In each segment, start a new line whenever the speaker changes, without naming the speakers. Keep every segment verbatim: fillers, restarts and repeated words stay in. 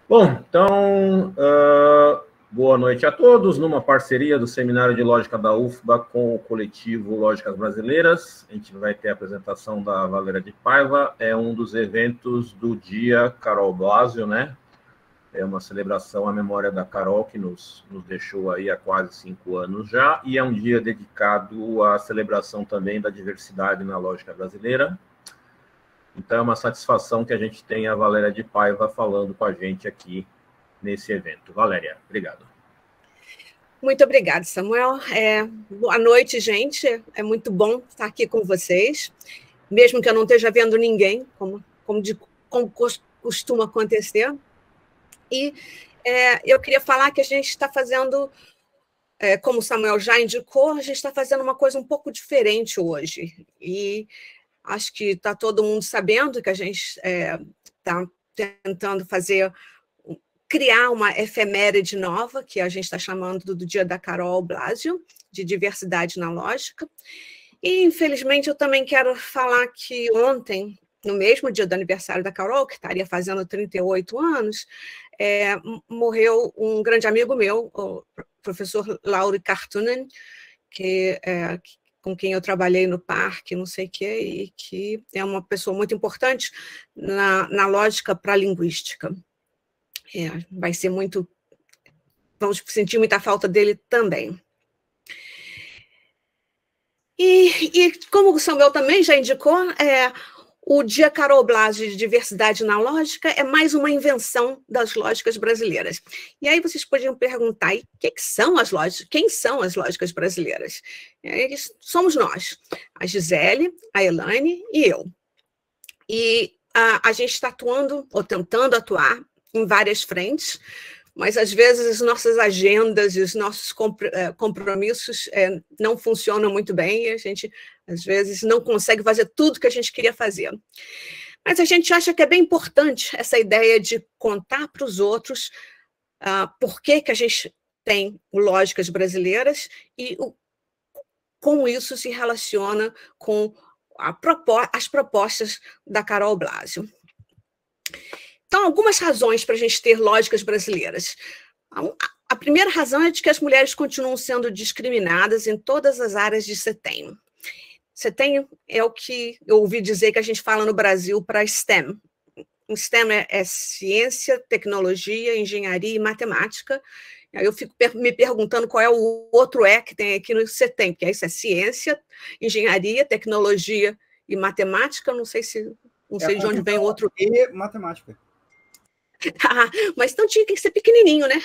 Bom, então, uh, boa noite a todos. Numa parceria do Seminário de Lógica da U F B A com o coletivo Lógicas Brasileiras, a gente vai ter a apresentação da Valéria de Paiva. É um dos eventos do dia Carol Blasio, né? É uma celebração à memória da Carol, que nos, nos deixou aí há quase cinco anos já, e é um dia dedicado à celebração também da diversidade na lógica brasileira. Então, é uma satisfação que a gente tenha a Valéria de Paiva falando com a gente aqui nesse evento. Valéria, obrigado.
Muito obrigada, Samuel. É, boa noite, gente. É muito bom estar aqui com vocês, mesmo que eu não esteja vendo ninguém, como, como, de, como costuma acontecer. E é, eu queria falar que a gente está fazendo, é, como o Samuel já indicou, a gente está fazendo uma coisa um pouco diferente hoje. E acho que está todo mundo sabendo que a gente está é, tentando fazer, criar uma efeméride nova, que a gente está chamando do Dia da Carol Blasio, de diversidade na lógica. E, infelizmente, eu também quero falar que ontem, no mesmo dia do aniversário da Carol, que estaria fazendo trinta e oito anos, é, morreu um grande amigo meu, o professor Lauri Kartunen, que é, com quem eu trabalhei no parque, não sei o quê, e que é uma pessoa muito importante na, na lógica para a linguística. É, vai ser muito... Vamos sentir muita falta dele também. E, e como o Samuel também já indicou, é, o Dia Carol Blasio de Diversidade na Lógica é mais uma invenção das lógicas brasileiras. E aí vocês podiam perguntar, e que que são as lógicas? Quem são as lógicas brasileiras? Eles, somos nós, a Gisele, a Elaine e eu. E a, a gente está atuando, ou tentando atuar, em várias frentes, mas às vezes as nossas agendas e os nossos compromissos é, não funcionam muito bem e a gente, às vezes, não consegue fazer tudo que a gente queria fazer. Mas a gente acha que é bem importante essa ideia de contar para os outros uh, por que, que a gente tem lógicas brasileiras e o, como isso se relaciona com a propo as propostas da Carol Blasio. Então, algumas razões para a gente ter lógicas brasileiras. A primeira razão é de que as mulheres continuam sendo discriminadas em todas as áreas de STEM. STEM é o que eu ouvi dizer que a gente fala no Brasil para STEM. STEM é, é ciência, tecnologia, engenharia e matemática. Aí eu fico me perguntando qual é o outro E que tem aqui no STEM, porque isso é ciência, engenharia, tecnologia e matemática. Não sei se não sei é de onde vem o outro
E matemática.
Mas então tinha que ser pequenininho, né?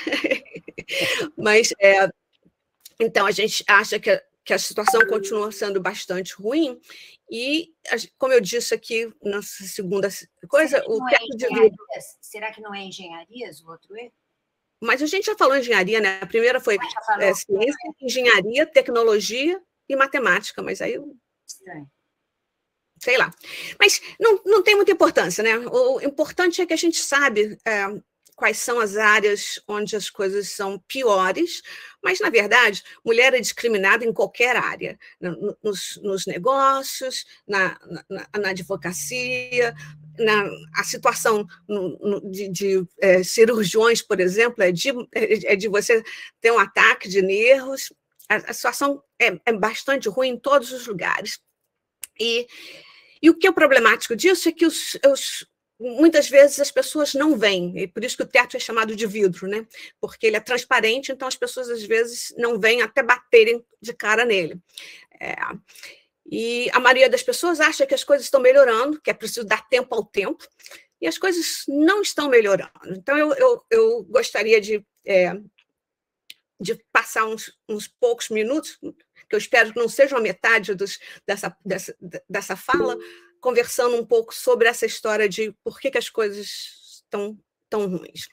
Mas, é, então, a gente acha que a, que a situação continua sendo bastante ruim e, como eu disse aqui na segunda coisa... o teto de vidro...
Será que não é engenharias o outro E?
Mas a gente já falou engenharia, né? A primeira foi é, ciência, engenharia, tecnologia e matemática, mas aí...
Estranho.
Sei lá. Mas não, não tem muita importância, né? O importante é que a gente sabe é, quais são as áreas onde as coisas são piores, mas, na verdade, mulher é discriminada em qualquer área, nos, nos negócios, na, na, na advocacia, na, a situação no, no, de, de é, cirurgiões, por exemplo, é de, é de você ter um ataque de nervos. A, a situação é, é bastante ruim em todos os lugares. E E o que é problemático disso é que os, os, muitas vezes as pessoas não veem, e por isso que o teto é chamado de vidro, né? Porque ele é transparente, então as pessoas às vezes não veem até baterem de cara nele. É, e a maioria das pessoas acha que as coisas estão melhorando, que é preciso dar tempo ao tempo, e as coisas não estão melhorando. Então eu, eu, eu gostaria de, é, de passar uns, uns poucos minutos, que eu espero que não seja uma metade dos, dessa, dessa, dessa fala, conversando um pouco sobre essa história de por que, que as coisas estão tão ruins.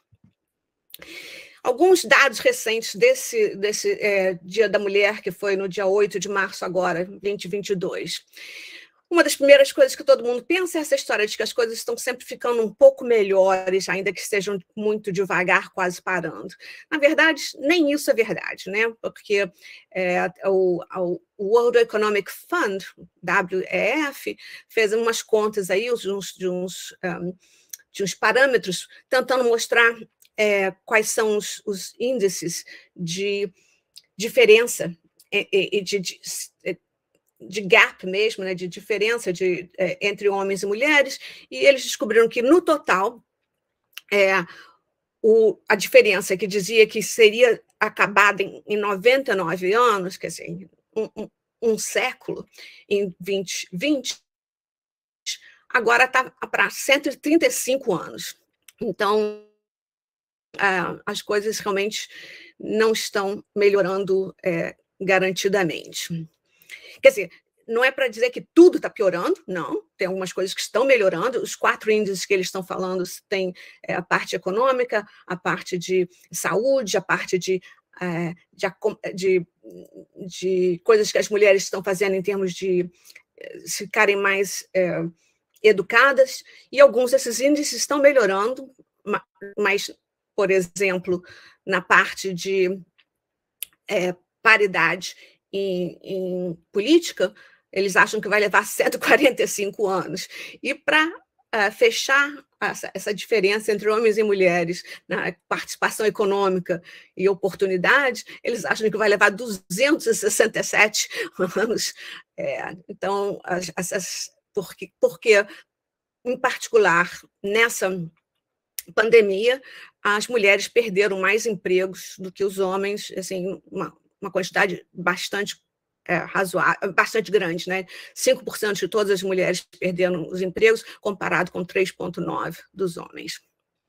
Alguns dados recentes desse, desse é, Dia da Mulher, que foi no dia oito de março agora, vinte e vinte e dois. Uma das primeiras coisas que todo mundo pensa é essa história de que as coisas estão sempre ficando um pouco melhores, ainda que estejam muito devagar, quase parando. Na verdade, nem isso é verdade, né? Porque é, o, o World Economic Fund, W E F, fez umas contas aí de uns, de uns, um, de uns parâmetros tentando mostrar é, quais são os, os índices de diferença e, e de, de, de gap mesmo, né, de diferença de, é, entre homens e mulheres, e eles descobriram que, no total, é, o, a diferença que dizia que seria acabada em, em noventa e nove anos, quer dizer, um, um, um século, em vinte vinte, agora está para cento e trinta e cinco anos. Então, é, as coisas realmente não estão melhorando é, garantidamente. Quer dizer, não é para dizer que tudo está piorando, não, tem algumas coisas que estão melhorando, os quatro índices que eles estão falando têm é, a parte econômica, a parte de saúde, a parte de, é, de, de, de coisas que as mulheres estão fazendo em termos de é, ficarem mais é, educadas, e alguns desses índices estão melhorando, mas, por exemplo, na parte de é, paridade em, em política, eles acham que vai levar cento e quarenta e cinco anos. E para uh, fechar essa, essa diferença entre homens e mulheres na participação econômica e oportunidade, eles acham que vai levar duzentos e sessenta e sete anos. É, então, as, essas, porque, porque, em particular, nessa pandemia, as mulheres perderam mais empregos do que os homens, assim, uma, uma quantidade bastante é, razoável, bastante grande, né? cinco por cento de todas as mulheres perderam os empregos, comparado com três vírgula nove por cento dos homens.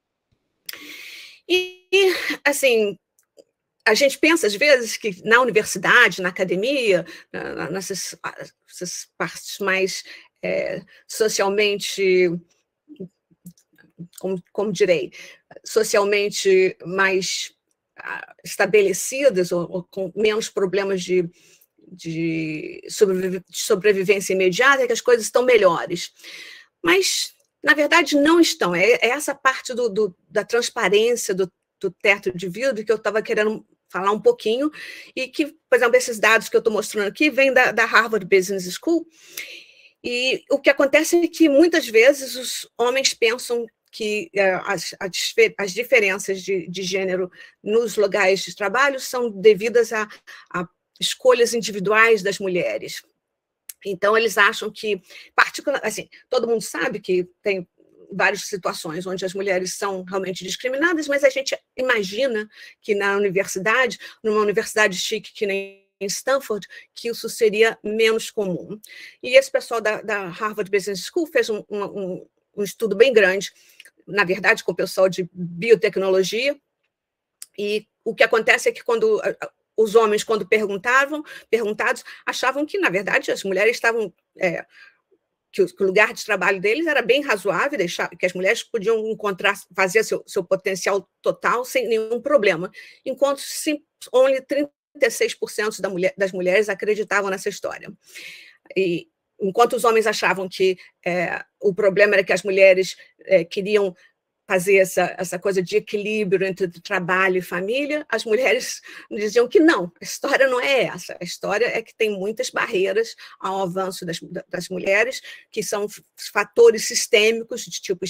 E, assim, a gente pensa, às vezes, que na universidade, na academia, na, nessas, nessas partes mais é, socialmente... Como, como direi, socialmente mais ah, estabelecidas ou, ou com menos problemas de, de, sobreviv de sobrevivência imediata, que as coisas estão melhores. Mas, na verdade, não estão. É, é essa parte do, do, da transparência do, do teto de vidro que eu estava querendo falar um pouquinho, e que, por exemplo, esses dados que eu estou mostrando aqui vêm da, da Harvard Business School, e o que acontece é que, muitas vezes, os homens pensam que as, as diferenças de, de gênero nos lugares de trabalho são devidas a, a escolhas individuais das mulheres. Então, eles acham que, particular, assim, todo mundo sabe que tem várias situações onde as mulheres são realmente discriminadas, mas a gente imagina que na universidade, numa universidade chique que nem em Stanford, que isso seria menos comum. E esse pessoal da, da Harvard Business School fez um, um, um estudo bem grande, na verdade, com o pessoal de biotecnologia, e o que acontece é que quando os homens, quando perguntavam, perguntados, achavam que, na verdade, as mulheres estavam, é, que o lugar de trabalho deles era bem razoável, deixar, que as mulheres podiam encontrar, fazer seu, seu potencial total sem nenhum problema, enquanto sim, only trinta e seis por cento da mulher, das mulheres acreditavam nessa história. E enquanto os homens achavam que é, o problema era que as mulheres é, queriam fazer essa, essa coisa de equilíbrio entre trabalho e família, as mulheres diziam que não, a história não é essa. A história é que tem muitas barreiras ao avanço das, das mulheres, que são fatores sistêmicos de tipo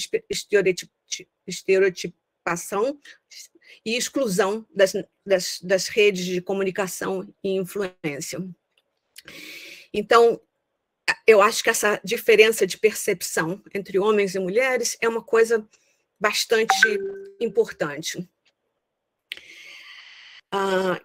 estereotipação e exclusão das, das, das redes de comunicação e influência. Então, eu acho que essa diferença de percepção entre homens e mulheres é uma coisa bastante importante. Ah,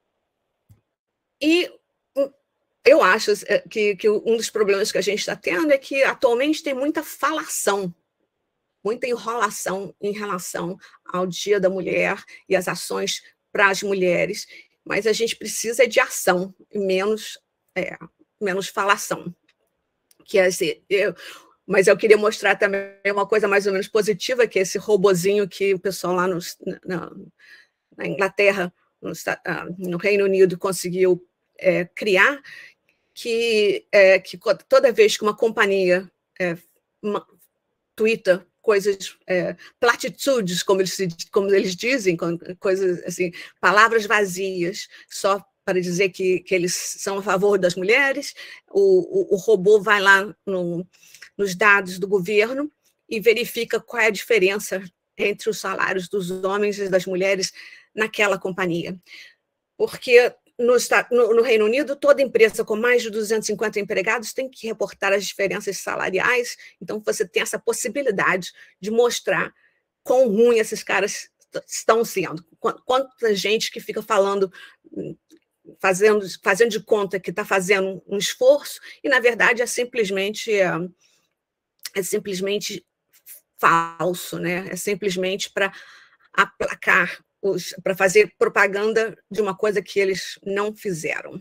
e eu acho que, que um dos problemas que a gente está tendo é que atualmente tem muita falação, muita enrolação em relação ao Dia da Mulher e as ações para as mulheres, mas a gente precisa de ação e menos, é, menos falação. Que é assim, eu, mas eu queria mostrar também uma coisa mais ou menos positiva, que é esse robozinho que o pessoal lá no, na, na Inglaterra, no, no Reino Unido, conseguiu é, criar, que, é, que toda vez que uma companhia é, uma, twitta coisas, é, platitudes, como eles, como eles dizem, coisas assim, palavras vazias, só para dizer que, que eles são a favor das mulheres, o, o, o robô vai lá no, nos dados do governo e verifica qual é a diferença entre os salários dos homens e das mulheres naquela companhia. Porque no, no, no Reino Unido, toda empresa com mais de duzentos e cinquenta empregados tem que reportar as diferenças salariais, então você tem essa possibilidade de mostrar quão ruim esses caras estão sendo. Quanta gente que fica falando, fazendo, fazendo de conta que está fazendo um esforço, e, na verdade, é simplesmente, é, é simplesmente falso, né? É simplesmente para aplacar, para fazer propaganda de uma coisa que eles não fizeram.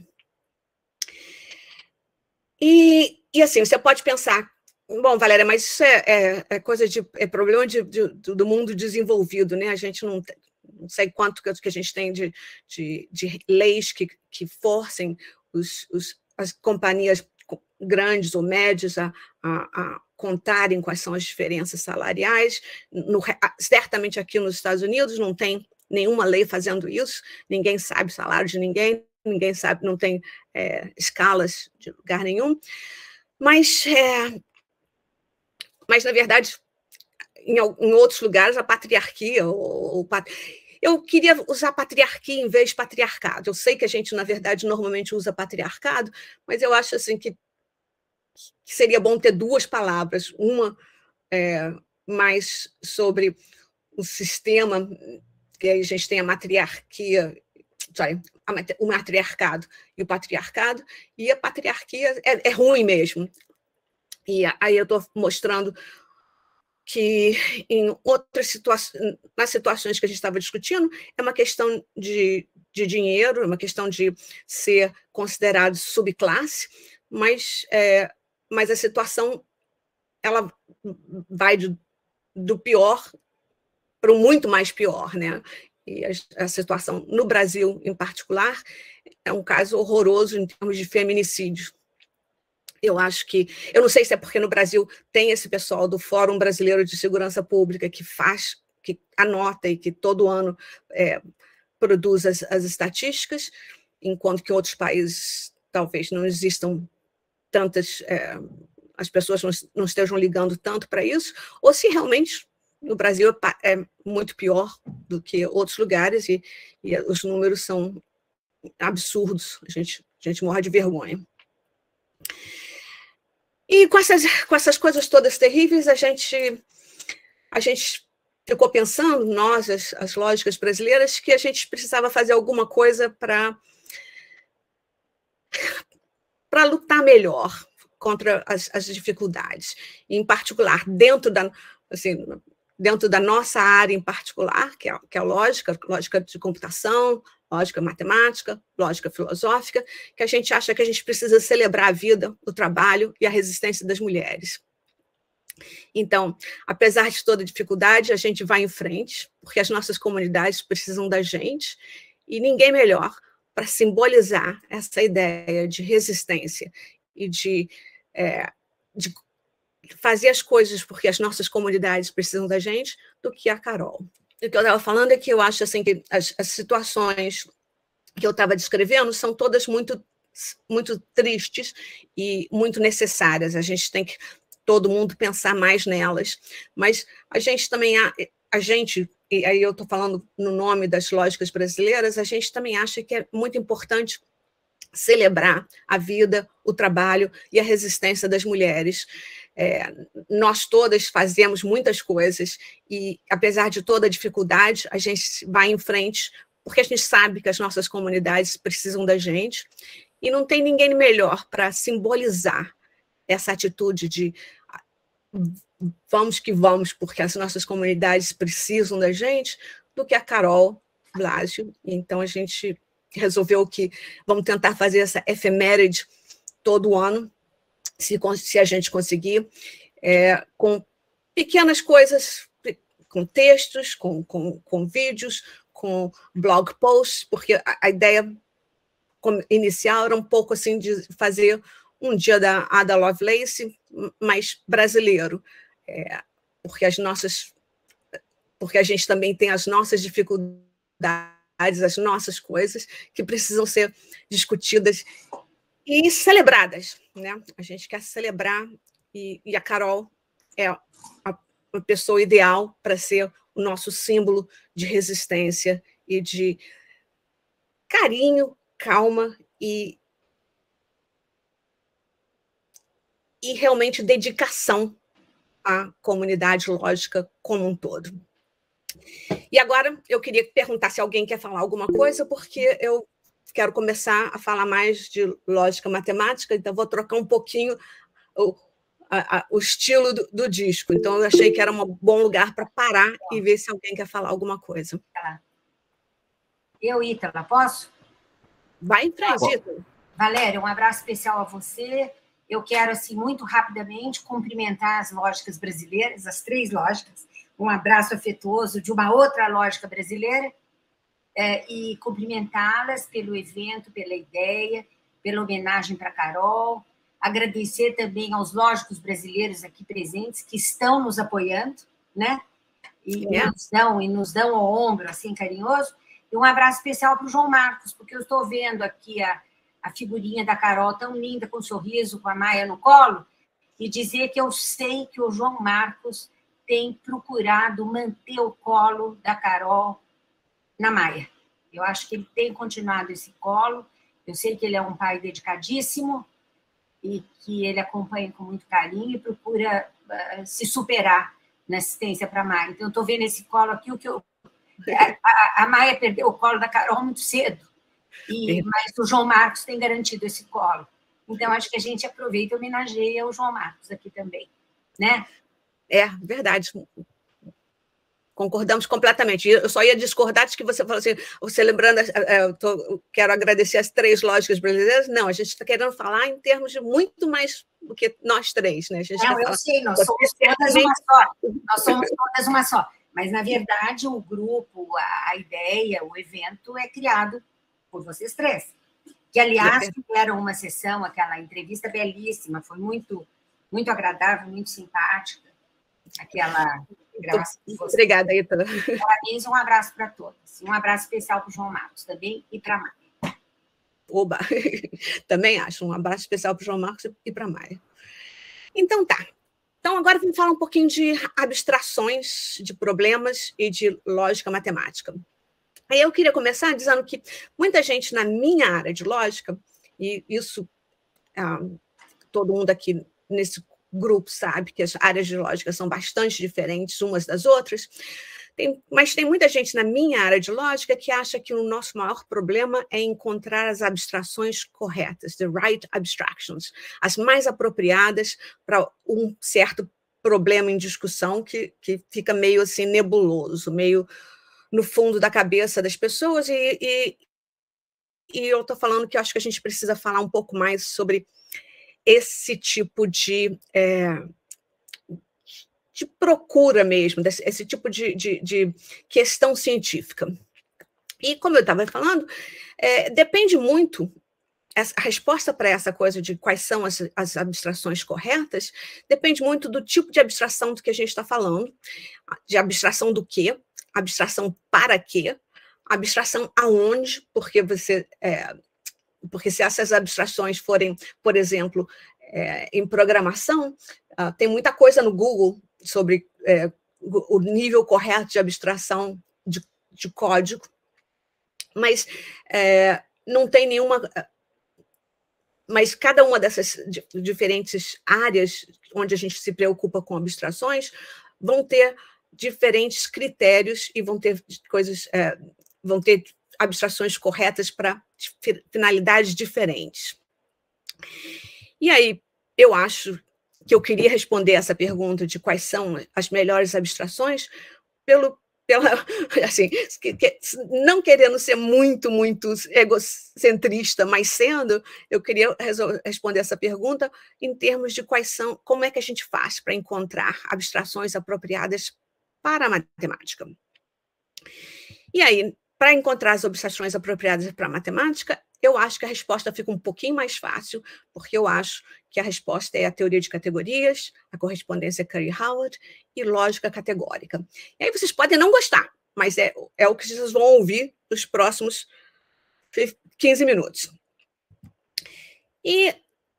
E, e assim, você pode pensar, bom, Valéria, mas isso é, é, é coisa de é problema de, de, do mundo desenvolvido, né? A gente não, não sei quanto que a gente tem de, de, de leis que, que forcem os, os, as companhias grandes ou médias a, a, a contarem quais são as diferenças salariais. No, certamente aqui nos Estados Unidos não tem nenhuma lei fazendo isso, ninguém sabe o salário de ninguém, ninguém sabe, não tem é, escalas de lugar nenhum, mas, é, mas na verdade, em, em outros lugares, a patriarquia, ou, ou, eu queria usar patriarquia em vez de patriarcado, eu sei que a gente, na verdade, normalmente usa patriarcado, mas eu acho assim que que seria bom ter duas palavras, uma é, mais sobre o sistema, que aí a gente tem a matriarquia, sorry, o matriarcado e o patriarcado, e a patriarquia é, é ruim mesmo. E aí eu estou mostrando que em outras situações, nas situações que a gente estava discutindo, é uma questão de, de dinheiro, é uma questão de ser considerado subclasse, mas é, mas a situação ela vai do, do pior para o muito mais pior, né? E a, a situação no Brasil, em particular, é um caso horroroso em termos de feminicídio. Eu acho que, eu não sei se é porque no Brasil tem esse pessoal do Fórum Brasileiro de Segurança Pública que faz, que anota e que todo ano é, produz as, as estatísticas, enquanto que em outros países talvez não existam tantas, é, as pessoas não, não estejam ligando tanto para isso, ou se realmente no Brasil é muito pior do que outros lugares e, e os números são absurdos, a gente, a gente morre de vergonha. E com essas, com essas coisas todas terríveis, a gente, a gente ficou pensando, nós, as, as lógicas brasileiras, que a gente precisava fazer alguma coisa para para lutar melhor contra as, as dificuldades, em particular, dentro da, assim, dentro da nossa área em particular, que é, que é a lógica, lógica de computação, lógica matemática, lógica filosófica, que a gente acha que a gente precisa celebrar a vida, o trabalho e a resistência das mulheres. Então, apesar de toda dificuldade, a gente vai em frente, porque as nossas comunidades precisam da gente, e ninguém melhor para simbolizar essa ideia de resistência e de, é, de fazer as coisas porque as nossas comunidades precisam da gente, do que a Carol. O que eu estava falando é que eu acho assim, que as, as situações que eu estava descrevendo são todas muito, muito tristes e muito necessárias. A gente tem que, todo mundo, pensar mais nelas. Mas a gente também, a, a gente, e aí eu estou falando no nome das lógicas brasileiras, a gente também acha que é muito importante celebrar a vida, o trabalho e a resistência das mulheres. É, nós todas fazemos muitas coisas e, apesar de toda a dificuldade, a gente vai em frente porque a gente sabe que as nossas comunidades precisam da gente e não tem ninguém melhor para simbolizar essa atitude de vamos que vamos, porque as nossas comunidades precisam da gente, do que a Carol Blasio. Então, a gente resolveu que vamos tentar fazer essa efeméride todo ano, se, se a gente conseguir, é, com pequenas coisas, com textos, com, com, com vídeos, com blog posts, porque a, a ideia inicial era um pouco assim de fazer um dia da Ada Lovelace, mais brasileiro, é, porque as nossas, porque a gente também tem as nossas dificuldades, as nossas coisas que precisam ser discutidas e celebradas, né? A gente quer celebrar e, e a Carol é a, a pessoa ideal para ser o nosso símbolo de resistência e de carinho, calma e, e realmente dedicação à comunidade lógica como um todo. E agora eu queria perguntar se alguém quer falar alguma coisa, porque eu quero começar a falar mais de lógica matemática, então vou trocar um pouquinho o, a, a, o estilo do, do disco. Então eu achei que era um bom lugar para parar e ver se alguém quer falar alguma coisa.
Eu, Ítala, posso?
Vai em frente, Ítala.
Valéria, um abraço especial a você. Eu quero, assim, muito rapidamente, cumprimentar as lógicas brasileiras, as três lógicas, um abraço afetuoso de uma outra lógica brasileira, é, e cumprimentá-las pelo evento, pela ideia, pela homenagem para a Carol, agradecer também aos lógicos brasileiros aqui presentes, que estão nos apoiando, né? E, é. nos, dão, e nos dão o ombro, assim, carinhoso, e um abraço especial para o João Marcos, porque eu estou vendo aqui a a figurinha da Carol tão linda, com um sorriso, com a Maia no colo, e dizer que eu sei que o João Marcos tem procurado manter o colo da Carol na Maia. Eu acho que ele tem continuado esse colo, eu sei que ele é um pai dedicadíssimo e que ele acompanha com muito carinho e procura uh, se superar na assistência para a Maia. Então, eu estou vendo esse colo aqui, o que eu... a, a Maia perdeu o colo da Carol muito cedo, E, mas o João Marcos tem garantido esse colo. Então, acho que a gente aproveita e homenageia o João Marcos aqui também, né?
É, verdade. Concordamos completamente. Eu só ia discordar de que você falou assim, você lembrando, eu tô, quero agradecer as três lógicas brasileiras. Não, a gente está querendo falar em termos de muito mais do que nós três, né? A gente
Não, eu
falar,
sei, nós somos todas uma só. Nós somos todas uma só. Mas, na verdade, o grupo, a ideia, o evento é criado por vocês três. Que, aliás, tiveram uma sessão, aquela entrevista belíssima, foi muito, muito agradável, muito simpática, aquela gravação de vocês.
Obrigada, Ítala.
Parabéns, um abraço para todas. Um abraço especial para o João Marcos também e para a Maia.
Oba! Também acho. Um abraço especial para o João Marcos e para a Maia. Então, tá. Então, agora vamos falar um pouquinho de abstrações, de problemas e de lógica matemática. Aí eu queria começar dizendo que muita gente na minha área de lógica, e isso ah, todo mundo aqui nesse grupo sabe que as áreas de lógica são bastante diferentes umas das outras, tem, mas tem muita gente na minha área de lógica que acha que o nosso maior problema é encontrar as abstrações corretas, the right abstractions, as mais apropriadas para um certo problema em discussão que, que fica meio assim nebuloso, meio no fundo da cabeça das pessoas, e, e, e eu estou falando que eu acho que a gente precisa falar um pouco mais sobre esse tipo de, é, de procura mesmo, desse, esse tipo de, de, de questão científica. E, como eu estava falando, é, depende muito, a resposta para essa coisa de quais são as, as abstrações corretas, depende muito do tipo de abstração do que a gente está falando, de abstração do quê, abstração para quê, abstração aonde, porque você, é, porque se essas abstrações forem, por exemplo, é, em programação, uh, tem muita coisa no Google sobre é, o nível correto de abstração de, de código, mas é, não tem nenhuma... Mas cada uma dessas diferentes áreas onde a gente se preocupa com abstrações vão ter diferentes critérios e vão ter coisas, é, vão ter abstrações corretas para finalidades diferentes. E aí, eu acho que eu queria responder essa pergunta de quais são as melhores abstrações pelo, pela, assim, que, que, não querendo ser muito, muito egocentrista, mas sendo, eu queria responder essa pergunta em termos de quais são, como é que a gente faz para encontrar abstrações apropriadas para a matemática. E aí, para encontrar as abstrações apropriadas para a matemática, eu acho que a resposta fica um pouquinho mais fácil, porque eu acho que a resposta é a teoria de categorias, a correspondência Curry-Howard e lógica categórica. E aí vocês podem não gostar, mas é, é o que vocês vão ouvir nos próximos quinze minutos. E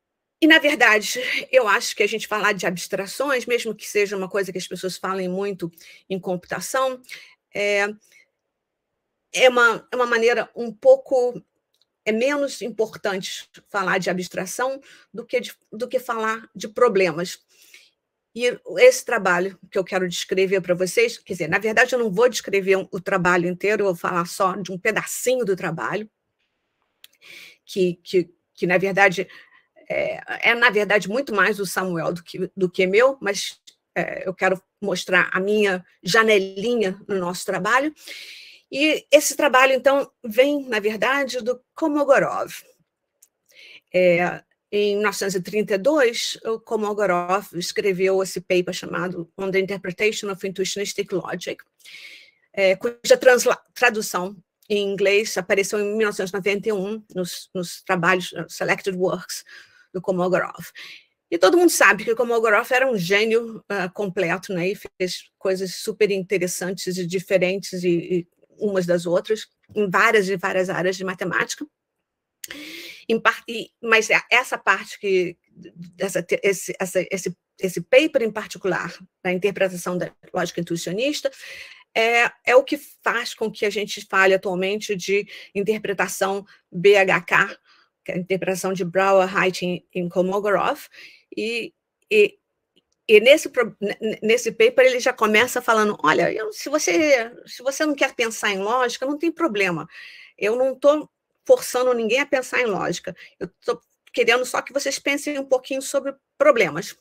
e, na verdade, eu acho que a gente falar de abstrações, mesmo que seja uma coisa que as pessoas falem muito em computação, é, é, uma, é uma maneira um pouco... É menos importante falar de abstração do que, de, do que falar de problemas. E esse trabalho que eu quero descrever para vocês, quer dizer, na verdade, eu não vou descrever um, o trabalho inteiro, eu vou falar só de um pedacinho do trabalho, que, que, que na verdade, é, é, na verdade, muito mais do Samuel do que, do que meu, mas é, eu quero mostrar a minha janelinha no nosso trabalho. E esse trabalho, então, vem, na verdade, do Kolmogorov. É, em mil novecentos e trinta e dois, o Kolmogorov escreveu esse paper chamado On the Interpretation of Intuitionistic Logic, é, cuja tradução em inglês apareceu em mil novecentos e noventa e um, nos, nos trabalhos Selected Works do Kolmogorov. E todo mundo sabe que o Kolmogorov era um gênio uh, completo, né, e fez coisas super interessantes e diferentes, e, e umas das outras, em várias e várias áreas de matemática. Em parte, mas essa parte que essa, esse, essa, esse, esse paper em particular, da interpretação da lógica intuicionista, é, é o que faz com que a gente fale atualmente de interpretação B H K, que é a interpretação de Brouwer, Heiting e Kolmogorov, e, e E nesse, nesse paper ele já começa falando, olha, eu, se, você, se você não quer pensar em lógica, não tem problema. Eu não estou forçando ninguém a pensar em lógica. Eu estou querendo só que vocês pensem um pouquinho sobre problemas.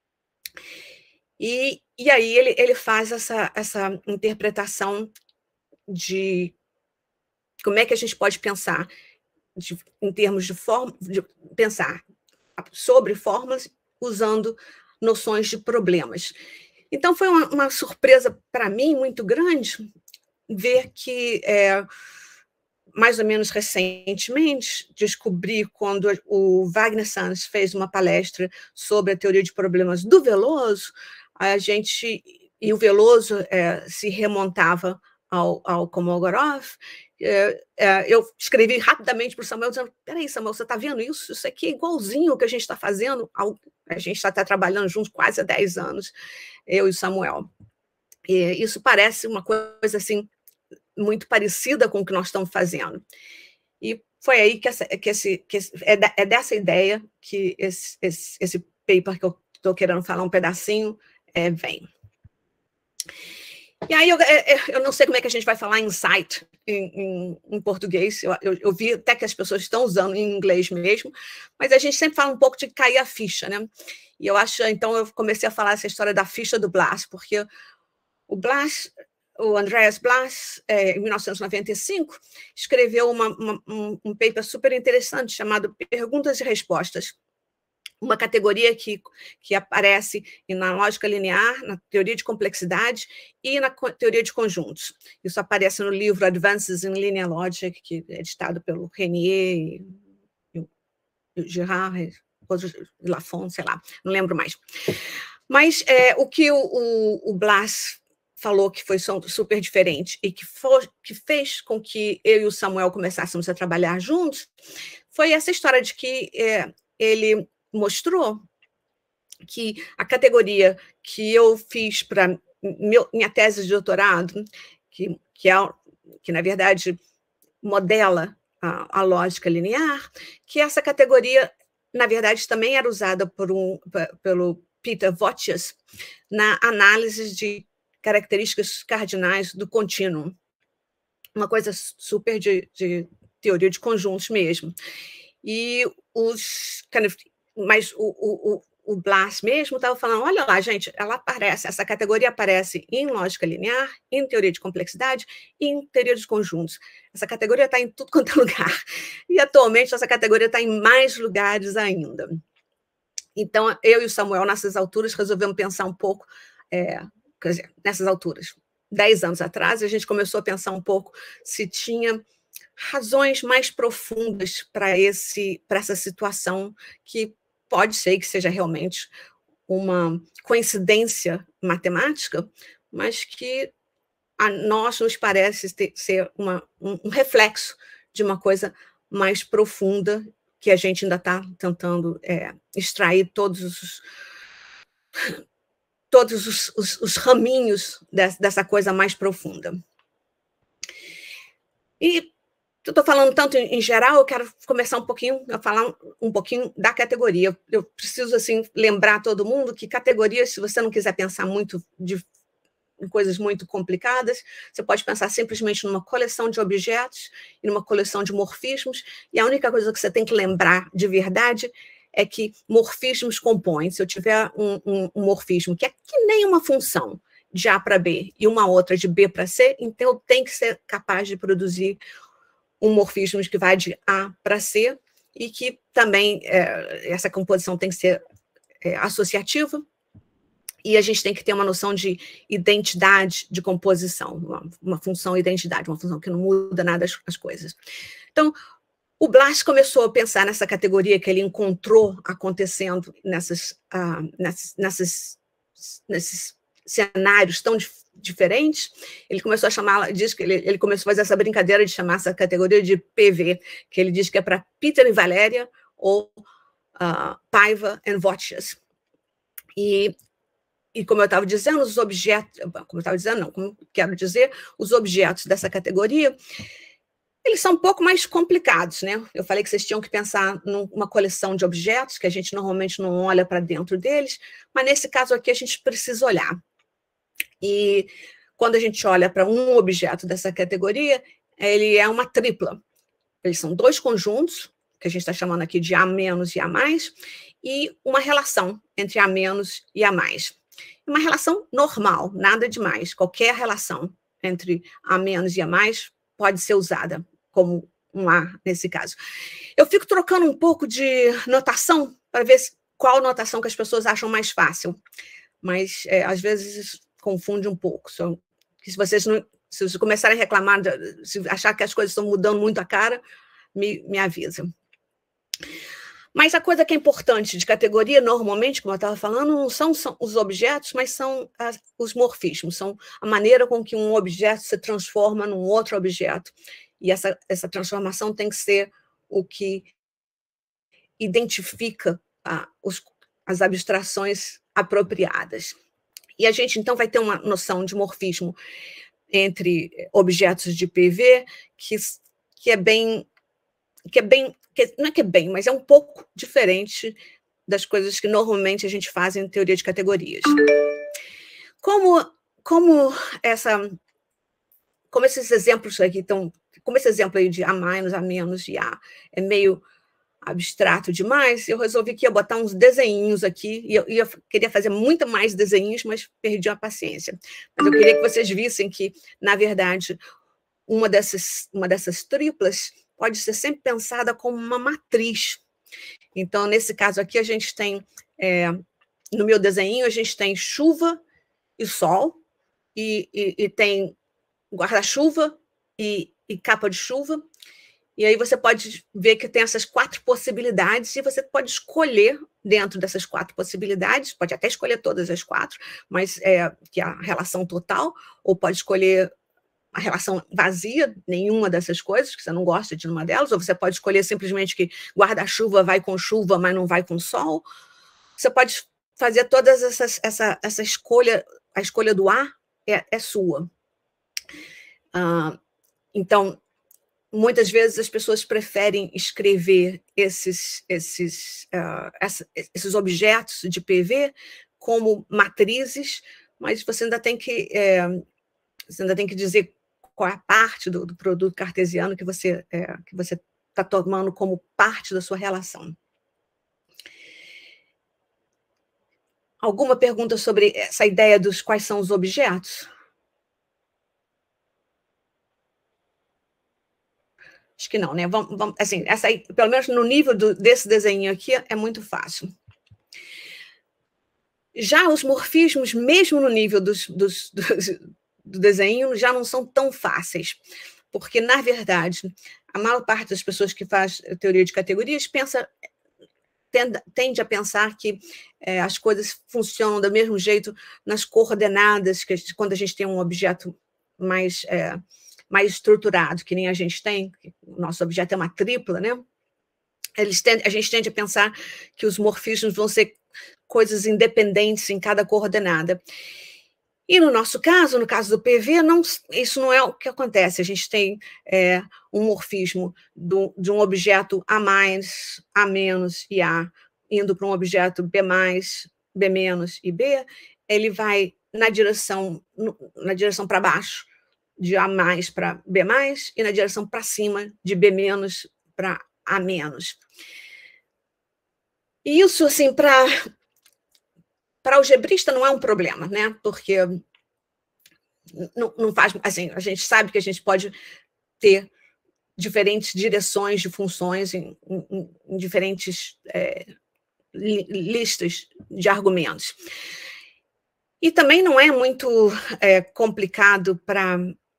E, e aí ele, ele faz essa, essa interpretação de como é que a gente pode pensar de, em termos de forma, de pensar sobre fórmulas usando noções de problemas. Então, foi uma, uma surpresa para mim muito grande ver que, é, mais ou menos recentemente, descobri quando o Wagner Sanz fez uma palestra sobre a teoria de problemas do Veloso, a gente, e o Veloso é, se remontava ao, ao Kolmogorov, é, é, eu escrevi rapidamente para o Samuel, dizendo, peraí, Samuel, você está vendo isso? Isso aqui é igualzinho o que a gente está fazendo, ao, a gente está tá trabalhando juntos quase há dez anos, eu e o Samuel. E isso parece uma coisa assim, muito parecida com o que nós estamos fazendo. E foi aí que, essa, que, esse, que esse, é, da, é dessa ideia que esse, esse, esse paper que eu estou querendo falar um pedacinho é, vem. E aí, eu, eu não sei como é que a gente vai falar insight em, em, em português, eu, eu, eu vi até que as pessoas estão usando em inglês mesmo, mas a gente sempre fala um pouco de cair a ficha, né? E eu acho, então, eu comecei a falar essa história da ficha do Blas, porque o Blas, o Andreas Blas, é, em mil novecentos e noventa e cinco, escreveu uma, uma, um, um paper super interessante chamado Perguntas e Respostas, uma categoria que, que aparece na lógica linear, na teoria de complexidade e na teoria de conjuntos. Isso aparece no livro Advances in Linear Logic, que é editado pelo Renier e o Girard, e Lafont, sei lá, não lembro mais. Mas é, o que o, o, o Blas falou que foi super diferente e que, for, que fez com que eu e o Samuel começássemos a trabalhar juntos foi essa história de que é, ele mostrou que a categoria que eu fiz para minha tese de doutorado, que, que, é, que na verdade modela a, a lógica linear, que essa categoria, na verdade, também era usada por um, pelo Peter Voetius na análise de características cardinais do contínuo. Uma coisa super de, de teoria de conjuntos mesmo. E os... Kind of, mas o, o, o Blas mesmo estava falando, olha lá, gente, ela aparece, essa categoria aparece em lógica linear, em teoria de complexidade e em teoria de conjuntos. Essa categoria está em tudo quanto é lugar. E, atualmente, essa categoria está em mais lugares ainda. Então, eu e o Samuel, nessas alturas, resolvemos pensar um pouco, é, quer dizer, nessas alturas, dez anos atrás, a gente começou a pensar um pouco se tinha razões mais profundas para esse, para essa situação que pode ser que seja realmente uma coincidência matemática, mas que a nós nos parece ter, ser uma, um, um reflexo de uma coisa mais profunda que a gente ainda está tentando é, extrair todos os, todos os, os, os raminhos dessa, dessa coisa mais profunda. E eu estou falando tanto em, em geral, eu quero começar um pouquinho a falar um, um pouquinho da categoria. Eu preciso assim lembrar todo mundo que categorias, se você não quiser pensar muito de em coisas muito complicadas, você pode pensar simplesmente numa coleção de objetos e numa coleção de morfismos, e a única coisa que você tem que lembrar de verdade é que morfismos compõem. Se eu tiver um, um, um morfismo que é que nem uma função de A para B e uma outra de B para C, então eu tenho que ser capaz de produzir um morfismo que vai de A para C e que também é, essa composição tem que ser é, associativa. E a gente tem que ter uma noção de identidade de composição, uma, uma função identidade, uma função que não muda nada as, as coisas. Então, o Blas começou a pensar nessa categoria que ele encontrou acontecendo nessas, uh, nessas, nessas, nesses cenários tão dif diferentes. Ele começou a chamar, diz que ele, ele começou a fazer essa brincadeira de chamar essa categoria de P V, que ele diz que é para Peter e Valéria, ou uh, Paiva and Votias. E E, como eu estava dizendo, os objetos, como eu estava dizendo, não, como quero dizer, os objetos dessa categoria, eles são um pouco mais complicados, né? Eu falei que vocês tinham que pensar numa coleção de objetos, que a gente normalmente não olha para dentro deles, mas nesse caso aqui a gente precisa olhar. E quando a gente olha para um objeto dessa categoria, ele é uma tripla. Eles são dois conjuntos, que a gente está chamando aqui de A menos e A mais, e uma relação entre A menos e A mais. Uma relação normal, nada demais. Qualquer relação entre A menos e A mais pode ser usada como um A, nesse caso. Eu fico trocando um pouco de notação para ver qual notação que as pessoas acham mais fácil, mas é, às vezes confunde um pouco. So, se vocês não, se vocês começarem a reclamar, se achar que as coisas estão mudando muito a cara, me, me avisa. Mas a coisa que é importante de categoria, normalmente, como eu estava falando, não são, são os objetos, mas são as, os morfismos, são a maneira com que um objeto se transforma num outro objeto. E essa, essa transformação tem que ser o que identifica ah, os, as abstrações apropriadas. E a gente, então, vai ter uma noção de morfismo entre objetos de P V que, que é bem... Que é bem que, não é que é bem, mas é um pouco diferente das coisas que normalmente a gente faz em teoria de categorias. Como, como, essa, como esses exemplos aqui estão, como esse exemplo aí de A mais, A menos e A é meio abstrato demais, eu resolvi que ia botar uns desenhinhos aqui, e eu, e eu queria fazer muito mais desenhos, mas perdi a paciência. Mas eu queria que vocês vissem que, na verdade, uma dessas, uma dessas triplas pode ser sempre pensada como uma matriz. Então, nesse caso aqui, a gente tem, é, no meu desenho, a gente tem chuva e sol, e, e, e tem guarda-chuva e, e capa de chuva, e aí você pode ver que tem essas quatro possibilidades, e você pode escolher dentro dessas quatro possibilidades, pode até escolher todas as quatro, mas é, que é a relação total, ou pode escolher a relação vazia, nenhuma dessas coisas, que você não gosta de uma delas, ou você pode escolher simplesmente que guarda-chuva vai com chuva, mas não vai com sol. Você pode fazer todas essas, essa, essa escolha, a escolha do A é, é sua. Ah, então, muitas vezes as pessoas preferem escrever esses, esses, uh, essa, esses objetos de P V como matrizes, mas você ainda tem que, é, você ainda tem que dizer qual é a parte do, do produto cartesiano que você é, que você está tomando como parte da sua relação. Alguma pergunta sobre essa ideia dos quais são os objetos? Acho que não, né? Vamos, vamos, assim, essa aí, pelo menos no nível do, desse desenho aqui, é muito fácil. Já os morfismos, mesmo no nível dos, dos, dos do desenho, já não são tão fáceis, porque, na verdade, a maior parte das pessoas que faz teoria de categorias pensa, tende, tende a pensar que é, as coisas funcionam do mesmo jeito nas coordenadas, que a gente, quando a gente tem um objeto mais, é, mais estruturado, que nem a gente tem, o nosso objeto é uma tripla, né? eles tendem, a gente tende a pensar que os morfismos vão ser coisas independentes em cada coordenada. E no nosso caso, no caso do P V, não, isso não é o que acontece. A gente tem é, um morfismo do, de um objeto A mais, A menos e A, indo para um objeto B mais, B menos e B, ele vai na direção, na direção para baixo, de A mais para B mais, e na direção para cima, de B menos para A menos. E isso, assim, para... Para algebrista não é um problema, né? Porque não, não faz, assim, a gente sabe que a gente pode ter diferentes direções de funções em, em, em diferentes é, li, listas de argumentos. E também não é muito é, complicado para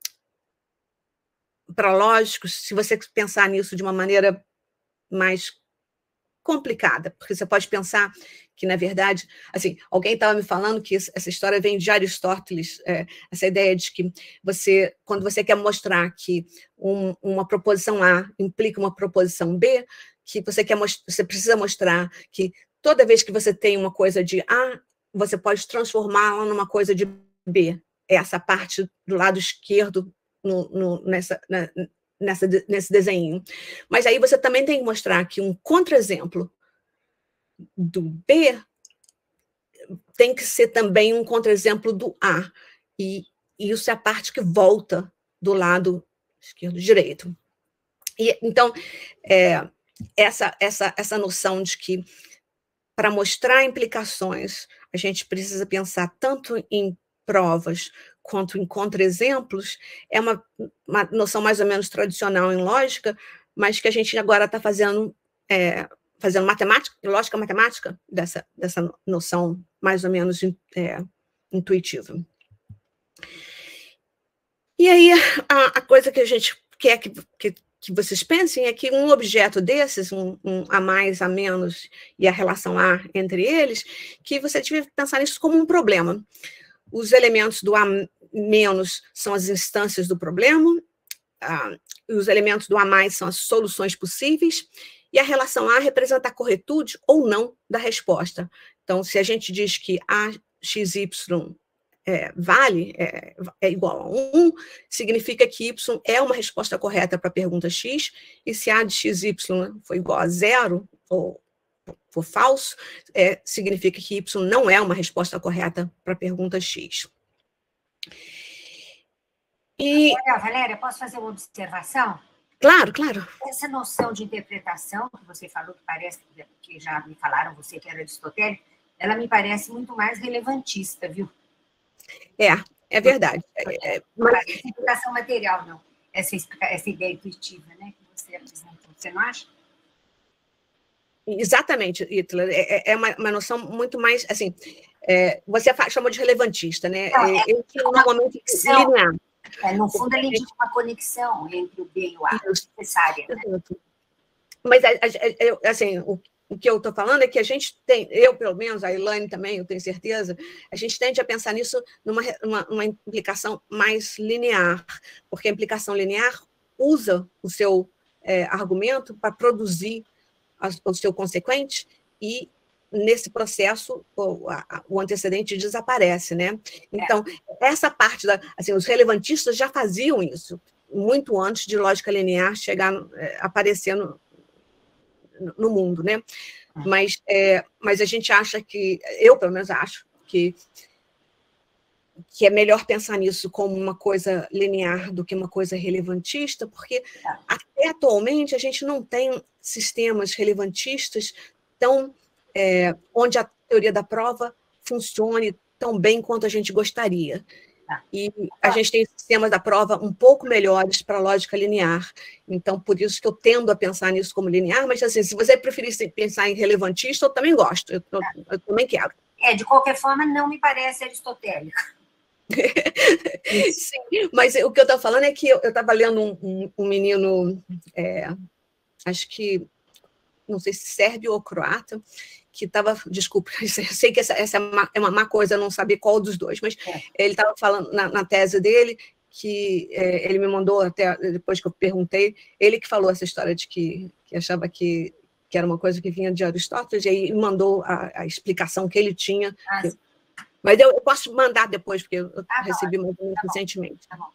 para lógicos, se você pensar nisso de uma maneira mais complicada, porque você pode pensar que, na verdade, assim, alguém estava me falando que essa história vem de Aristóteles, é, essa ideia de que você, quando você quer mostrar que um, uma proposição A implica uma proposição B, que você, quer, você precisa mostrar que toda vez que você tem uma coisa de A, você pode transformá-la numa coisa de B. Essa parte do lado esquerdo no, no, nessa... Na, Nessa, nesse desenho. Mas aí você também tem que mostrar que um contra-exemplo do B tem que ser também um contra-exemplo do A. E isso é a parte que volta do lado esquerdo-direito. E, então, é, essa, essa, essa noção de que, para mostrar implicações, a gente precisa pensar tanto em provas quanto em contra-exemplos, é uma, uma noção mais ou menos tradicional em lógica, mas que a gente agora está fazendo, é, fazendo matemática, lógica matemática, dessa, dessa noção mais ou menos é, intuitiva. E aí, a, a coisa que a gente quer que, que, que vocês pensem é que um objeto desses, um, um A mais, A menos, e a relação A entre eles, que você deve pensar nisso como um problema. Os elementos do A menos são as instâncias do problema, ah, os elementos do A mais são as soluções possíveis, e a relação A representa a corretude ou não da resposta. Então, se a gente diz que A x y é, vale, é, é igual a um, significa que Y é uma resposta correta para a pergunta X, e se A de x y for igual a zero, ou for falso, é, significa que Y não é uma resposta correta para a pergunta X.
E... Valéria, Valéria, posso fazer uma observação?
Claro, claro.
Essa noção de interpretação, que você falou, que parece que já me falaram, você que era aristotélico, ela me parece muito mais relevantista, viu?
É, é verdade. É, é,
mas... Essa explicação material, não. Essa, essa ideia intuitiva, né, que você apresentou. Você não acha?
Exatamente, Hitler. É, é uma, uma noção muito mais, assim, é, você chamou de relevantista, né?
Não, é,
eu é normalmente linear.
É, no fundo, ele indica uma conexão entre o B e o A, necessária. Né?
Mas, assim, o, o que eu estou falando é que a gente tem, eu pelo menos, a Elaine também, eu tenho certeza, a gente tende a pensar nisso numa uma, uma implicação mais linear, porque a implicação linear usa o seu é, argumento para produzir o seu consequente, e nesse processo o, a, o antecedente desaparece, né? Então, é. essa parte, da, assim, os relevantistas já faziam isso, muito antes de lógica linear chegar, é, aparecer no, no mundo, né? Mas, é, mas a gente acha que, eu pelo menos acho, que, que é melhor pensar nisso como uma coisa linear do que uma coisa relevantista, porque até atualmente a gente não tem sistemas relevantistas tão, é, onde a teoria da prova funcione tão bem quanto a gente gostaria. E a gente tem sistemas da prova um pouco melhores para a lógica linear. Então, por isso que eu tendo a pensar nisso como linear, mas assim, se você preferir pensar em relevantista, eu também gosto, eu, eu, eu também quero.
É, de qualquer forma, não me parece aristotélico.
Sim, mas o que eu estou falando é que eu estava lendo um, um, um menino, é, acho que, não sei se sérvio ou croata, que estava, desculpa, eu sei que essa, essa é, uma, é uma má coisa não saber qual dos dois, mas é. ele estava falando na, na tese dele, que é, ele me mandou até, depois que eu perguntei, ele que falou essa história de que, que achava que, que era uma coisa que vinha de Aristóteles, e aí mandou a, a explicação que ele tinha.
Ah,
que, mas eu, eu posso mandar depois, porque eu
ah,
recebi
tá,
muito
tá
recentemente.
Tá bom.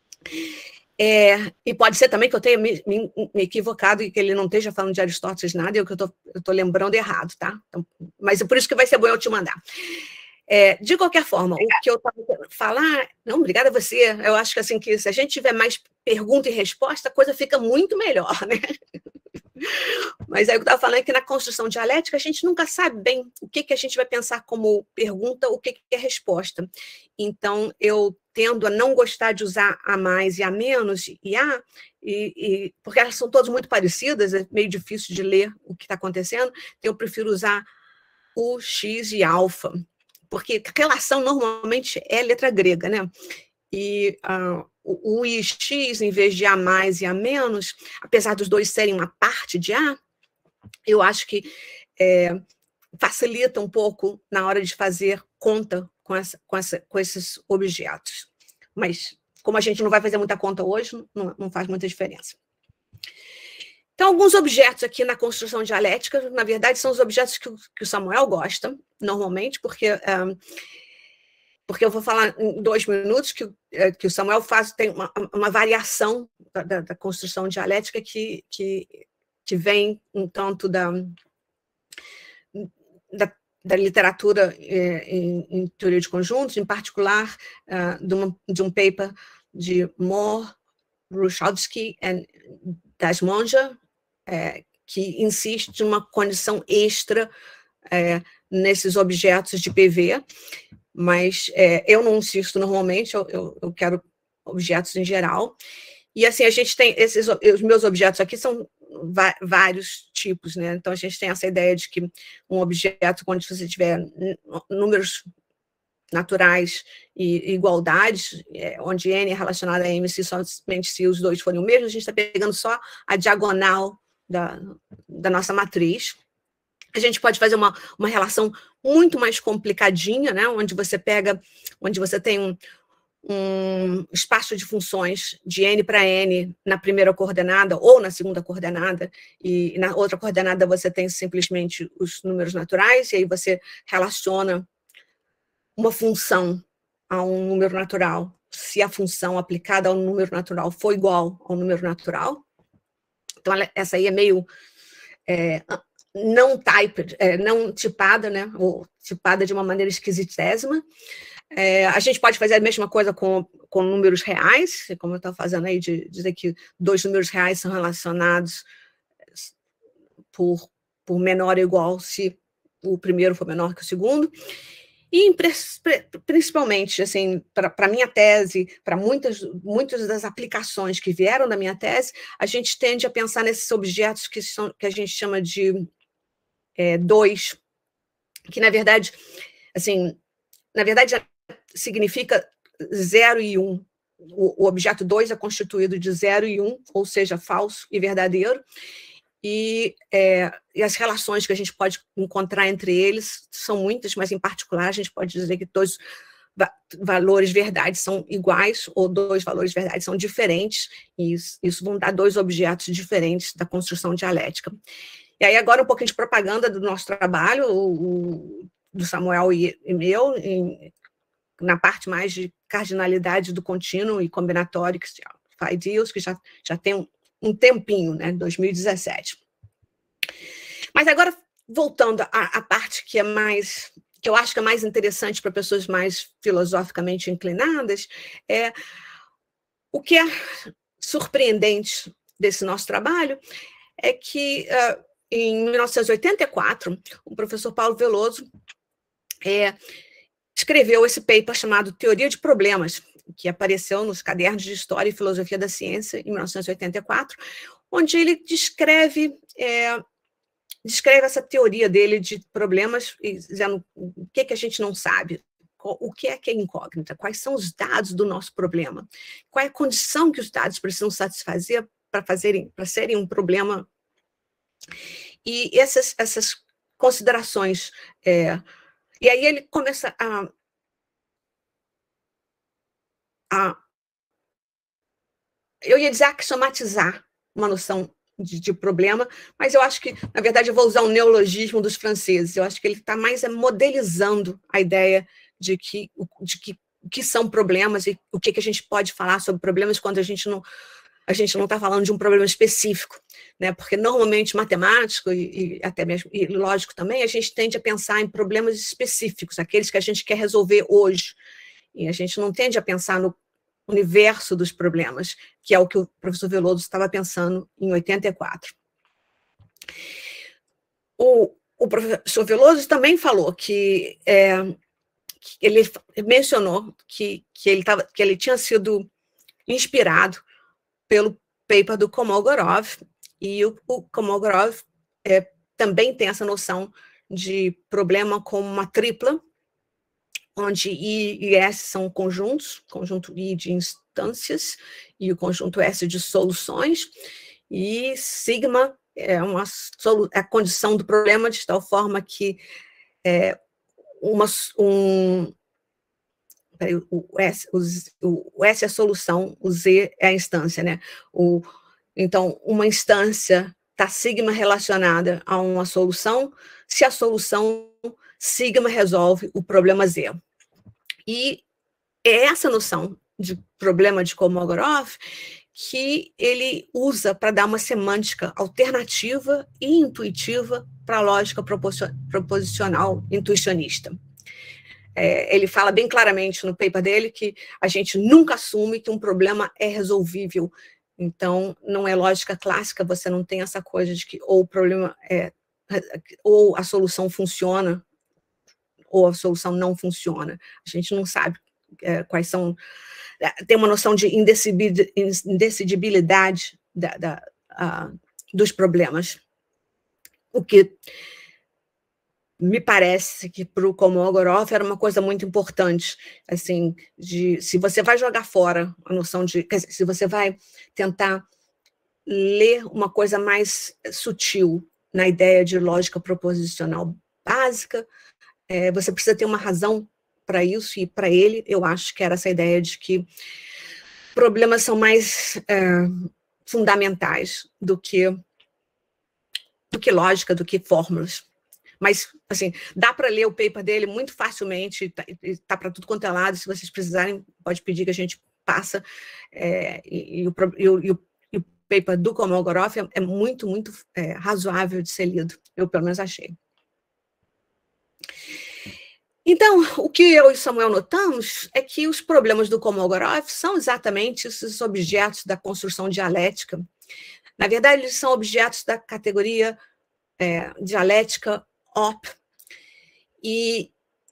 É, e pode ser também que eu tenha me, me, me equivocado e que ele não esteja falando de Aristóteles nada, e que eu estou lembrando errado, tá? Então, mas é por isso que vai ser bom eu te mandar. É, de qualquer forma, o que eu estava querendo falar... Não, obrigada a você. Eu acho que, assim, que se a gente tiver mais pergunta e resposta, a coisa fica muito melhor, né? Mas aí eu estava falando que na construção dialética a gente nunca sabe bem o que, que a gente vai pensar como pergunta, o que, que é resposta. Então, eu tendo a não gostar de usar a mais e a menos e a, e, e, porque elas são todas muito parecidas, é meio difícil de ler o que está acontecendo, então eu prefiro usar o x e alfa, porque relação normalmente é letra grega, né? E uh, o, o I e X, em vez de A mais e A menos, apesar dos dois serem uma parte de A, eu acho que é, facilita um pouco na hora de fazer conta com, essa, com, essa, com esses objetos. Mas, como a gente não vai fazer muita conta hoje, não, não faz muita diferença. Então, alguns objetos aqui na construção dialética, na verdade, são os objetos que o, que o Samuel gosta, normalmente, porque... Um, porque eu vou falar em dois minutos que, que o Samuel faz, tem uma, uma variação da, da, da construção dialética que, que, que vem um tanto da, da, da literatura é, em, em teoria de conjuntos, em particular uh, de, uma, de um paper de Moore, Ruchowski e Dasmonja, é, que insiste em uma condição extra é, nesses objetos de P V, mas é, eu não insisto normalmente, eu, eu, eu quero objetos em geral. E assim, a gente tem esses, os meus objetos aqui são vários tipos, né? Então a gente tem essa ideia de que um objeto, quando você tiver números naturais e igualdades, é, onde N é relacionada a M se somente se os dois forem o mesmo, a gente está pegando só a diagonal da, da nossa matriz. A gente pode fazer uma, uma relação muito mais complicadinha, né? Onde você pega, onde você tem um, um espaço de funções de N para N na primeira coordenada ou na segunda coordenada, e na outra coordenada você tem simplesmente os números naturais, e aí você relaciona uma função a um número natural, se a função aplicada ao número natural for igual ao número natural. Então, essa aí é meio... É, não typed, é, não tipada, né, ou tipada de uma maneira esquisitésima. É, a gente pode fazer a mesma coisa com, com números reais, como eu estou fazendo aí, de dizer que dois números reais são relacionados por, por menor ou igual se o primeiro for menor que o segundo. E, principalmente, assim, para a minha tese, para muitas, muitas das aplicações que vieram da minha tese, a gente tende a pensar nesses objetos que, são, que a gente chama de É, dois, que na verdade, assim, na verdade significa zero e um. O, o objeto dois é constituído de zero e um, ou seja, falso e verdadeiro, e, é, e as relações que a gente pode encontrar entre eles são muitas, mas em particular a gente pode dizer que dois va valores verdade são iguais, ou dois valores verdade são diferentes, e isso, isso vão dar dois objetos diferentes da construção dialética. E aí agora um pouquinho de propaganda do nosso trabalho, o, o, do Samuel e, e meu, em, na parte mais de cardinalidade do contínuo e combinatório, que faz deals, que já, já tem um, um tempinho, né, dois mil e dezessete. Mas agora, voltando à, à parte que é mais, que eu acho que é mais interessante para pessoas mais filosoficamente inclinadas, é o que é surpreendente desse nosso trabalho é que... Uh, em mil novecentos e oitenta e quatro, o professor Paulo Veloso é, escreveu esse paper chamado Teoria de Problemas, que apareceu nos cadernos de História e Filosofia da Ciência, em mil novecentos e oitenta e quatro, onde ele descreve, é, descreve essa teoria dele de problemas, dizendo o que, que a gente não sabe, o que é que é incógnita, quais são os dados do nosso problema, qual é a condição que os dados precisam satisfazer para fazerem, para serem um problema. E essas, essas considerações, é, e aí ele começa a, a, eu ia dizer axiomatizar uma noção de, de problema, mas eu acho que, na verdade, eu vou usar um neologismo dos franceses, eu acho que ele está mais é, modelizando a ideia de que, de que o que são problemas e o que, que a gente pode falar sobre problemas quando a gente não a gente não está falando de um problema específico, né? Porque normalmente matemático e, e até mesmo e lógico também, a gente tende a pensar em problemas específicos, aqueles que a gente quer resolver hoje, e a gente não tende a pensar no universo dos problemas, que é o que o professor Veloso estava pensando em oitenta e quatro. O, o professor Veloso também falou que, é, que ele mencionou que, que, ele tava, que ele tinha sido inspirado pelo paper do Kolmogorov, e o, o Kolmogorov é, também tem essa noção de problema como uma tripla, onde I e S são conjuntos, conjunto I de instâncias e o conjunto S de soluções, e sigma é uma é a condição do problema de tal forma que é, uma, um, O S, o, o S é a solução, o Z é a instância, né? O, então, uma instância está sigma relacionada a uma solução, se a solução sigma resolve o problema Z. E é essa noção de problema de Kolmogorov que ele usa para dar uma semântica alternativa e intuitiva para a lógica proposicional intuicionista. É, ele fala bem claramente no paper dele que a gente nunca assume que um problema é resolvível. Então, não é lógica clássica, você não tem essa coisa de que ou o problema é, ou a solução funciona, ou a solução não funciona. A gente não sabe é, quais são... Tem uma noção de indecidibilidade da, da, a, dos problemas. O que... me parece que para o Kolmogorov era uma coisa muito importante, assim, de se você vai jogar fora a noção de, quer dizer, se você vai tentar ler uma coisa mais sutil na ideia de lógica proposicional básica, é, você precisa ter uma razão para isso, e para ele, eu acho que era essa ideia de que problemas são mais é, fundamentais do que, do que lógica, do que fórmulas. Mas, assim, dá para ler o paper dele muito facilmente, tá, tá para tudo quanto é lado, se vocês precisarem, pode pedir que a gente passa, é, e, e, o, e, o, e o paper do Kolmogorov é, é muito, muito é, razoável de ser lido, eu pelo menos achei. Então, o que eu e Samuel notamos é que os problemas do Kolmogorov são exatamente esses objetos da construção dialética. Na verdade, eles são objetos da categoria é, dialética op. E,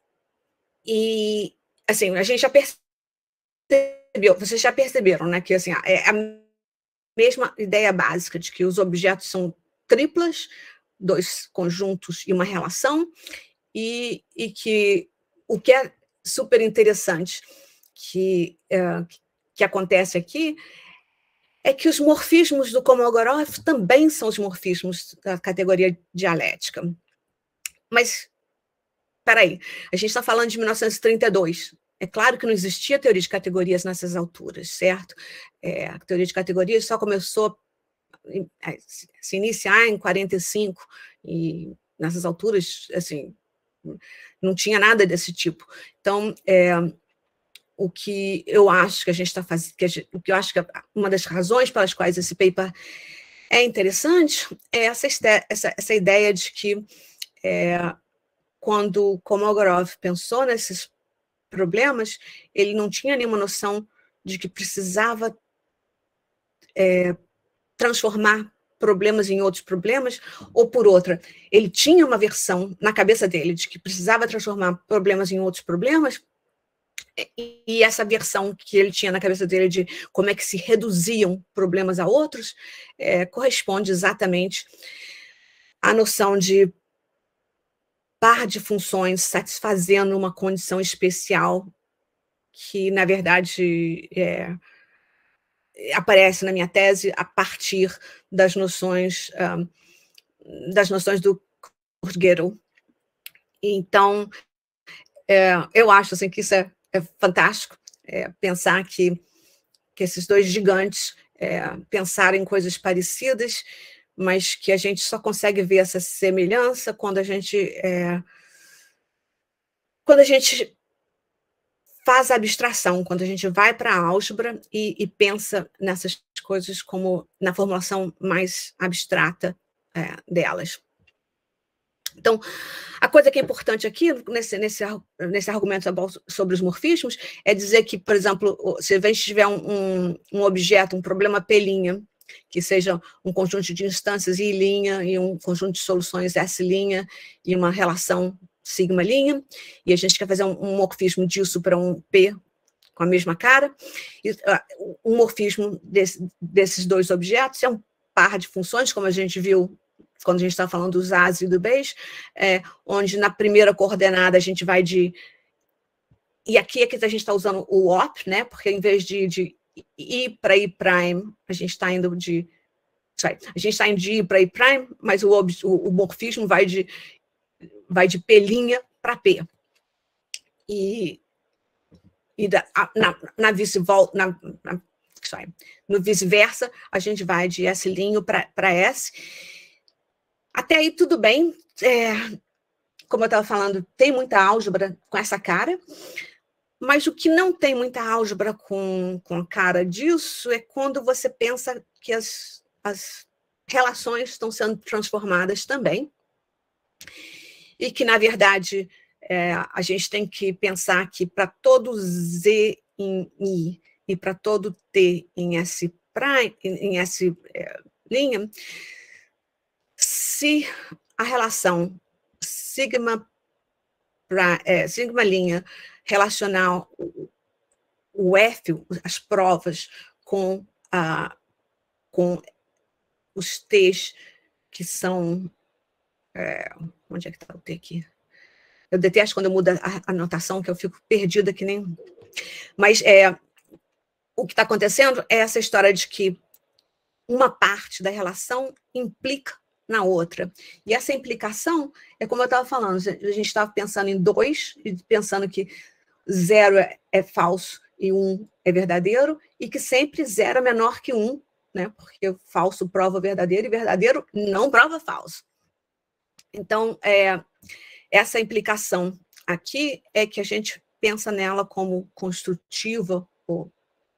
e, assim, a gente já percebeu, vocês já perceberam, né, que assim, é a mesma ideia básica de que os objetos são triplas, dois conjuntos e uma relação, e, e que o que é super interessante que, é, que acontece aqui é que os morfismos do Kolmogorov também são os morfismos da categoria dialética. Mas, peraí, a gente está falando de mil novecentos e trinta e dois. É claro que não existia teoria de categorias nessas alturas, certo? É, a teoria de categorias só começou a se iniciar em quarenta e cinco, e nessas alturas, assim, não tinha nada desse tipo. Então, é, o que eu acho que a gente está fazendo, o que eu acho que uma das razões pelas quais esse paper é interessante é essa, essa, essa ideia de que é, quando Kolmogorov pensou nesses problemas, ele não tinha nenhuma noção de que precisava é, transformar problemas em outros problemas, ou por outra, ele tinha uma versão na cabeça dele de que precisava transformar problemas em outros problemas, e, e essa versão que ele tinha na cabeça dele de como é que se reduziam problemas a outros, é, corresponde exatamente à noção de par de funções satisfazendo uma condição especial que, na verdade, é, aparece na minha tese a partir das noções, um, das noções do Kurt Gödel. Então, é, eu acho assim, que isso é, é fantástico, é, pensar que, que esses dois gigantes é, pensaram em coisas parecidas, mas que a gente só consegue ver essa semelhança quando a gente, é, quando a gente faz a abstração, quando a gente vai para a álgebra e, e pensa nessas coisas como na formulação mais abstrata é, delas. Então, a coisa que é importante aqui, nesse, nesse, nesse argumento sobre os morfismos, é dizer que, por exemplo, se a gente tiver um, um, um objeto, um problema P', que seja um conjunto de instâncias I', e um conjunto de soluções S', e uma relação sigma', e a gente quer fazer um, um morfismo disso para um P com a mesma cara, e uh, o morfismo desse, desses dois objetos é um par de funções, como a gente viu quando a gente está falando dos A's e do B's, é, onde na primeira coordenada a gente vai de... E aqui é que a gente está usando o op, né? Porque em vez de, de I para I', a gente está indo de... Sorry, a gente está indo de I para I', mas o, o, o morfismo vai de, vai de P' para P. E, e da, na, na vice-volta... Na, na, sorry, no vice-versa, a gente vai de S' para S. Até aí tudo bem, é, como eu estava falando, tem muita álgebra com essa cara, mas o que não tem muita álgebra com, com a cara disso é quando você pensa que as, as relações estão sendo transformadas também, e que, na verdade, é, a gente tem que pensar que para todo Z em I e para todo T em S', em S' é, linha, se a relação sigma, pra, é, sigma linha relacionar o, o F, as provas, com, a, com os T's que são... É, onde é que está o T aqui? Eu detesto quando eu mudo a, a notação, que eu fico perdida que nem... Mas é, o que está acontecendo é essa história de que uma parte da relação implica na outra. E essa implicação é como eu estava falando, a gente estava pensando em dois, e pensando que zero é, é falso e um é verdadeiro, e que sempre zero é menor que um, né? Porque falso prova verdadeiro e verdadeiro não prova falso. Então, é, essa implicação aqui é que a gente pensa nela como construtiva ou,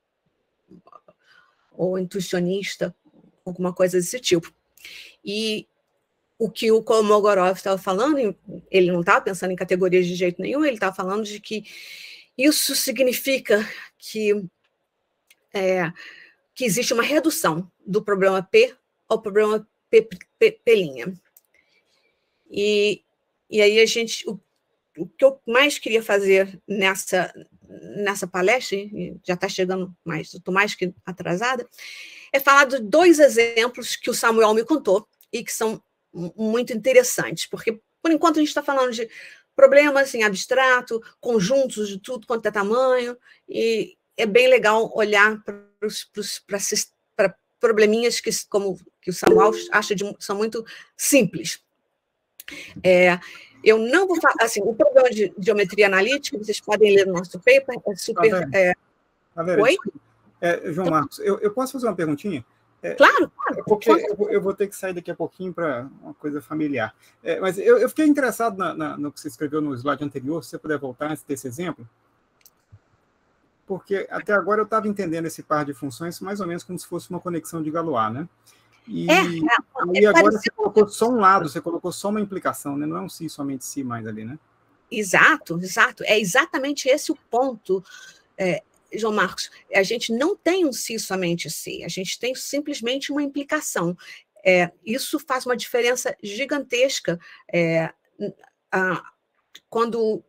ou intuicionista, alguma coisa desse tipo. E o que o Kolmogorov estava falando, ele não estava pensando em categorias de jeito nenhum, ele estava falando de que isso significa que, é, que existe uma redução do problema P ao problema P'. P, P'. E, e aí a gente, o, o que eu mais queria fazer nessa, nessa palestra, e já está chegando mais, estou mais que atrasada, é falar de dois exemplos que o Samuel me contou e que são muito interessantes, porque, por enquanto, a gente está falando de problemas em abstrato, conjuntos de tudo quanto é tamanho, e é bem legal olhar para probleminhas que, como que o Samuel acha de, são muito simples. É, eu não vou falar, assim, o problema de geometria analítica, vocês podem ler no nosso paper, é super... É...
Oi? É, João Marcos, eu, eu posso fazer uma perguntinha? É,
claro, claro.
Porque eu, eu vou ter que sair daqui a pouquinho para uma coisa familiar. É, mas eu, eu fiquei interessado na, na, no que você escreveu no slide anterior, se você puder voltar antes desse exemplo. Porque até agora eu estava entendendo esse par de funções mais ou menos como se fosse uma conexão de Galois, né? E, é, é, e agora parecido. Você colocou só um lado, você colocou só uma implicação, né? Não é um si, somente si mais ali, né?
Exato, exato. É exatamente esse o ponto, é, João Marcos. A gente não tem um si somente si, a gente tem simplesmente uma implicação. É, isso faz uma diferença gigantesca é, a, quando...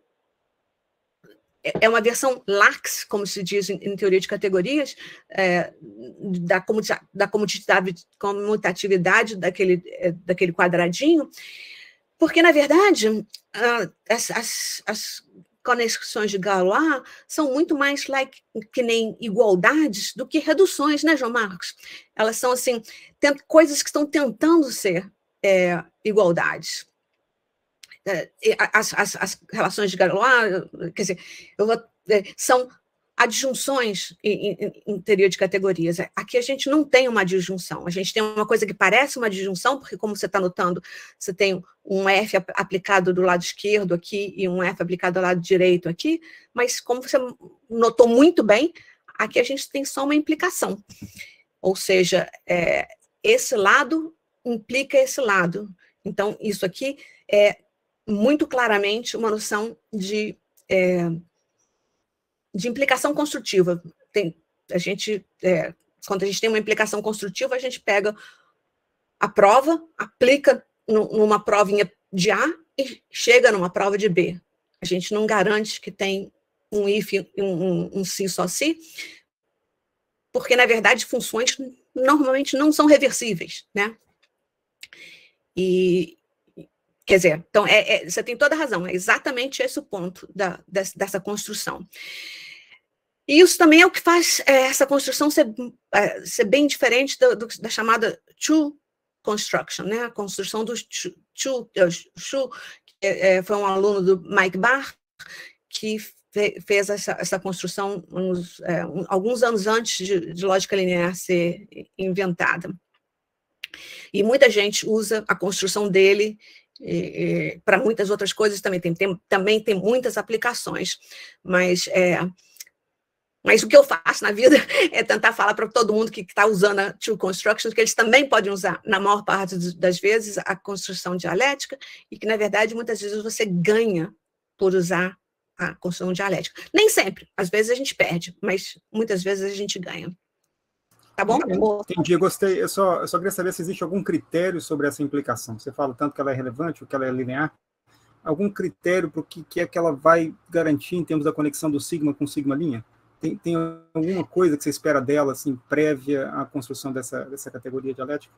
É uma versão lax, como se diz em, em teoria de categorias, é, da, comuta, da comutatividade, comutatividade daquele, é, daquele quadradinho, porque, na verdade, as, as, as conexões de Galois são muito mais like, que nem igualdades do que reduções, né, João Marcos? Elas são, assim, tem coisas que estão tentando ser é, igualdades. As, as, as relações de Galois, quer dizer, eu vou, são adjunções em, em, em teoria de categorias. Aqui a gente não tem uma adjunção, a gente tem uma coisa que parece uma adjunção, porque como você está notando, você tem um F aplicado do lado esquerdo aqui e um F aplicado do lado direito aqui, mas como você notou muito bem, aqui a gente tem só uma implicação. Ou seja, é, esse lado implica esse lado. Então, isso aqui é muito claramente uma noção de... É, de implicação construtiva. Tem, a gente, é, quando a gente tem uma implicação construtiva, a gente pega a prova, aplica no, numa provinha de A e chega numa prova de B. A gente não garante que tem um if e um, um, um si só si, porque, na verdade, funções normalmente não são reversíveis, né? E, quer dizer, então, é, é, você tem toda a razão, é exatamente esse o ponto da, dessa, dessa construção. E isso também é o que faz é, essa construção ser, é, ser bem diferente do, do, da chamada true construction, né? A construção do true, true que é, foi um aluno do Mike Barr, que fe, fez essa, essa construção uns, é, um, alguns anos antes de, de lógica linear ser inventada. E muita gente usa a construção dele para muitas outras coisas também, tem, tem, também tem muitas aplicações, mas, é, mas o que eu faço na vida é tentar falar para todo mundo que está usando a true construction, que eles também podem usar, na maior parte das vezes, a construção dialética, e que, na verdade, muitas vezes você ganha por usar a construção dialética. Nem sempre, às vezes a gente perde, mas muitas vezes a gente ganha. Tá bom?
Entendi, eu gostei. Eu só, eu só queria saber se existe algum critério sobre essa implicação. Você fala tanto que ela é relevante, ou que ela é linear. Algum critério para o que, que é que ela vai garantir em termos da conexão do sigma com sigma linha? Tem, tem alguma coisa que você espera dela, assim, prévia à construção dessa, dessa categoria dialética?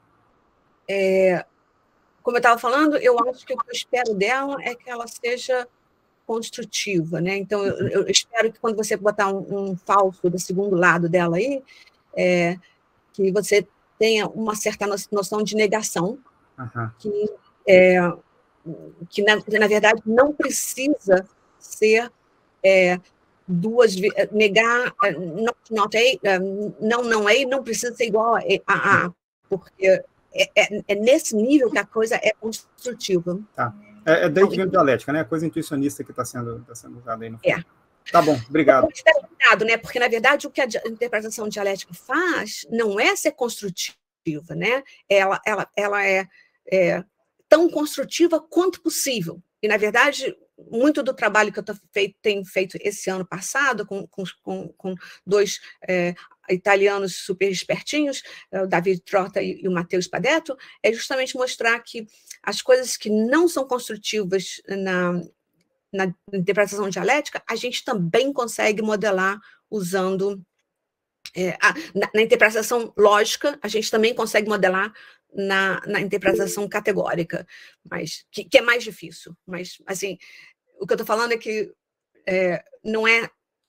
É, como eu estava falando, eu acho que o que eu espero dela é que ela seja construtiva, né? Então, eu, eu espero que quando você botar um, um falso do segundo lado dela aí, é, que você tenha uma certa noção de negação, uhum. que, é, que na, na verdade, não precisa ser é, duas... Negar, not, not a, não, não é, não precisa ser igual a a, a porque é, é, é nesse nível que a coisa é construtiva.
Tá. É, é daí que vem a dialética, né? A coisa intuicionista que está sendo, tá sendo usada aí no fundo. É. Tá bom, obrigado.
Cuidado, né? Porque, na verdade, o que a interpretação dialética faz não é ser construtiva, né? Ela, ela, ela é, é tão construtiva quanto possível. E, na verdade, muito do trabalho que eu feito, tenho feito esse ano passado com, com, com dois é, italianos super espertinhos, o David Trotta e, e o Matteo Spadetto, é justamente mostrar que as coisas que não são construtivas na... na interpretação dialética, a gente também consegue modelar usando... É, a, na, na interpretação lógica, a gente também consegue modelar na, na interpretação categórica, mas que, que é mais difícil. Mas, assim, o que eu estou falando é que é, não é...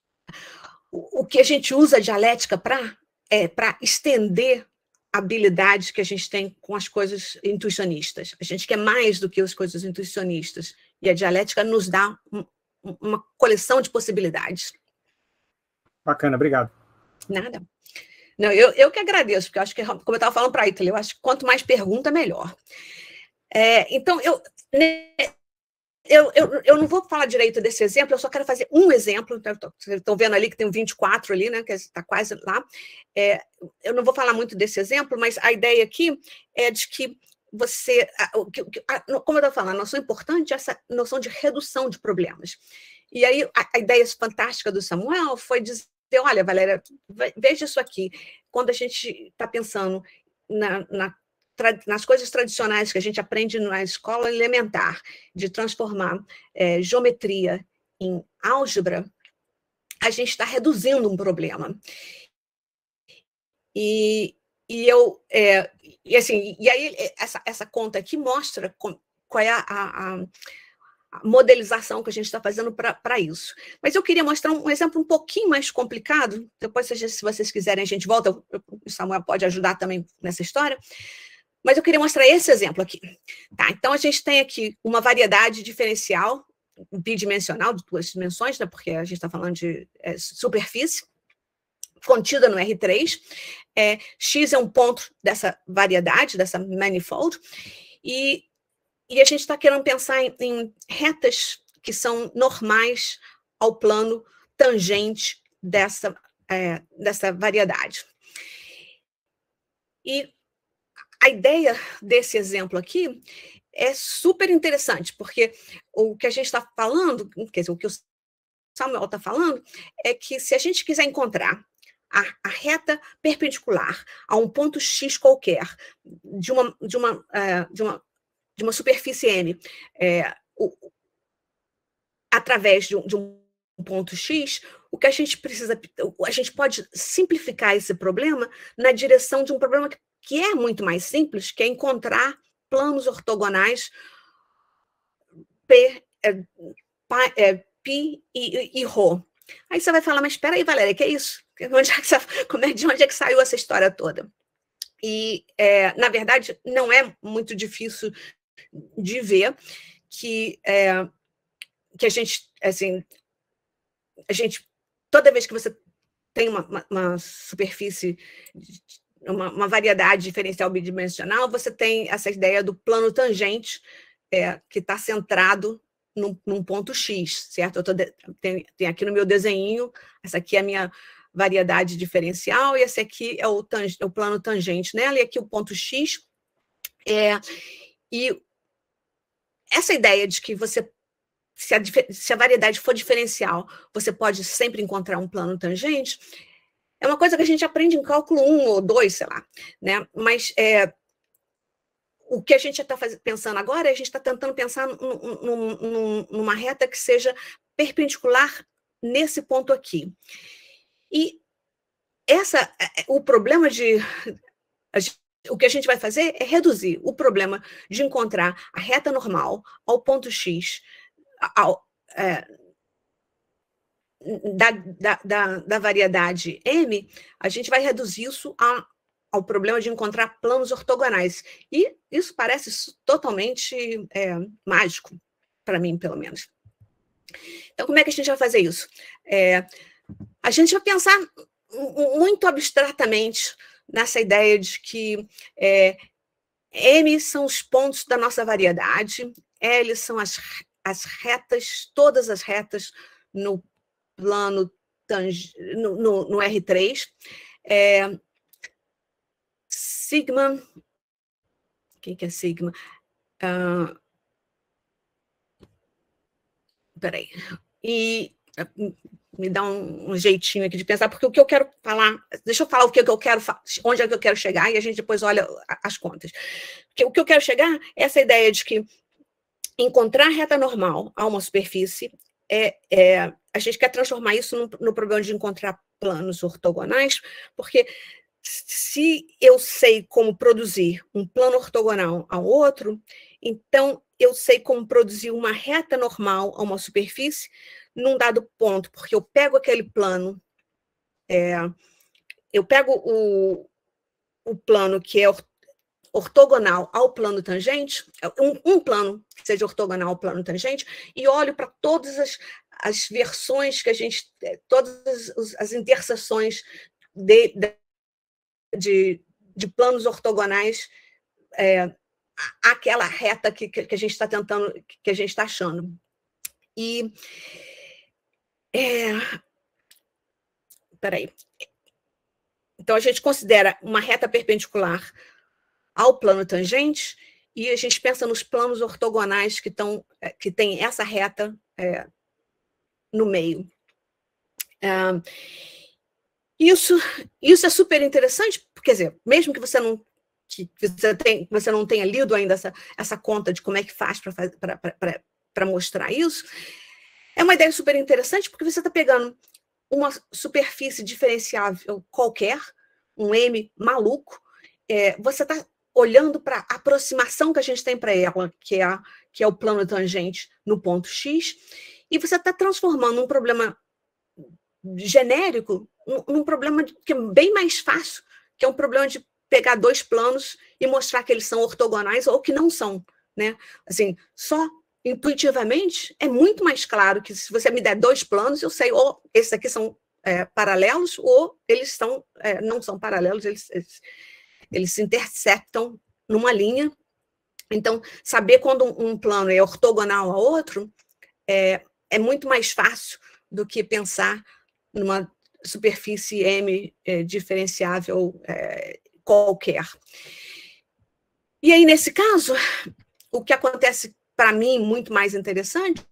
O, o que a gente usa a dialética para é para estender habilidades que a gente tem com as coisas intuicionistas. A gente quer mais do que as coisas intuicionistas. E a dialética nos dá um, uma coleção de possibilidades.
Bacana, obrigado.
Nada. Não, eu, eu que agradeço, porque eu acho que, como eu estava falando para a Ítala, eu acho que quanto mais pergunta, melhor. É, então, eu, eu, eu, eu não vou falar direito desse exemplo, eu só quero fazer um exemplo. Vocês estão vendo ali que tem um vinte e quatro ali, né, que está quase lá. É, eu não vou falar muito desse exemplo, mas a ideia aqui é de que você, como eu estou falando, a noção importante é essa noção de redução de problemas. E aí, a, a ideia fantástica do Samuel foi dizer, olha, Valéria, veja isso aqui, quando a gente está pensando na, na, nas coisas tradicionais que a gente aprende na escola elementar, de transformar é, geometria em álgebra, a gente está reduzindo um problema. E... E, eu, é, e, assim, e aí, essa, essa conta aqui mostra com, qual é a, a, a modelização que a gente está fazendo para isso. Mas eu queria mostrar um exemplo um pouquinho mais complicado, depois, se, se vocês quiserem, a gente volta, o Samuel pode ajudar também nessa história, mas eu queria mostrar esse exemplo aqui. Tá, então, a gente tem aqui uma variedade diferencial bidimensional, de duas dimensões, né, porque a gente está falando de é, superfície, contida no R três. É, X é um ponto dessa variedade, dessa manifold, e, e a gente está querendo pensar em, em retas que são normais ao plano tangente dessa, é, dessa variedade. E a ideia desse exemplo aqui é super interessante, porque o que a gente está falando, quer dizer, o que o Samuel está falando, é que se a gente quiser encontrar a, a reta perpendicular a um ponto X qualquer, de uma, de uma, uh, de uma, de uma superfície M, é, o, através de um, de um ponto X, o que a gente precisa, a gente pode simplificar esse problema na direção de um problema que, que é muito mais simples, que é encontrar planos ortogonais P, é, P, é, Pi e, e Rho. Aí você vai falar, mas espera aí, Valéria, que é isso? Onde é que você, como é, de onde é que saiu essa história toda? E, é, na verdade, não é muito difícil de ver que, é, que a gente, assim, a gente, toda vez que você tem uma, uma, uma superfície, uma, uma variedade diferencial bidimensional, você tem essa ideia do plano tangente, é, que está centrado num, num ponto X, certo? Eu tô de, tem, tem aqui no meu desenho, essa aqui é a minha variedade diferencial, e esse aqui é o, tang, é o plano tangente nela, e aqui o ponto X. É, e essa ideia de que você, se a, se a variedade for diferencial, você pode sempre encontrar um plano tangente, é uma coisa que a gente aprende em cálculo um ou dois, sei lá, né? Mas é, o que a gente está pensando agora, a gente está tentando pensar num, num, numa reta que seja perpendicular nesse ponto aqui. E essa, o problema de... O que a gente vai fazer é reduzir o problema de encontrar a reta normal ao ponto X, ao, é, da, da, da, da variedade M, a gente vai reduzir isso a, ao problema de encontrar planos ortogonais. E isso parece totalmente é, mágico, para mim, pelo menos. Então, como é que a gente vai fazer isso? É, a gente vai pensar muito abstratamente nessa ideia de que é, M são os pontos da nossa variedade, L são as, as retas, todas as retas no plano tange, no, no, no R três. É, sigma, o que, que é sigma? Uh, peraí. E me dá um, um jeitinho aqui de pensar, porque o que eu quero falar, deixa eu falar o que eu quero, onde é que eu quero chegar, e a gente depois olha as contas. Porque o que eu quero chegar é essa ideia de que encontrar reta normal a uma superfície, é, é, a gente quer transformar isso no, no problema de encontrar planos ortogonais, porque se eu sei como produzir um plano ortogonal ao outro, então eu sei como produzir uma reta normal a uma superfície num dado ponto, porque eu pego aquele plano, é, eu pego o, o plano que é ortogonal ao plano tangente, um, um plano que seja ortogonal ao plano tangente, e olho para todas as, as versões que a gente, todas as, as interseções de, de, de, de planos ortogonais, é, aquela reta que, que a gente está tentando, que a gente está achando. E É... Peraí. Então, a gente considera uma reta perpendicular ao plano tangente e a gente pensa nos planos ortogonais que, tão, que tem essa reta é, no meio. É, isso, isso é super interessante, quer dizer, mesmo que você não, que você tem, você não tenha lido ainda essa, essa conta de como é que faz para mostrar isso, é uma ideia super interessante, porque você está pegando uma superfície diferenciável qualquer, um M maluco, é, você está olhando para a aproximação que a gente tem para ela, que é, a, que é o plano tangente no ponto X, e você está transformando um problema genérico num, num problema que é bem mais fácil, que é um problema de pegar dois planos e mostrar que eles são ortogonais ou que não são, né? Assim, só intuitivamente, é muito mais claro que se você me der dois planos, eu sei, ou esses aqui são é, paralelos, ou eles são, é, não são paralelos, eles, eles, eles se interceptam numa linha. Então, saber quando um, um plano é ortogonal a outro é, é muito mais fácil do que pensar numa superfície M é, diferenciável é, qualquer. E aí, nesse caso, o que acontece para mim muito mais interessante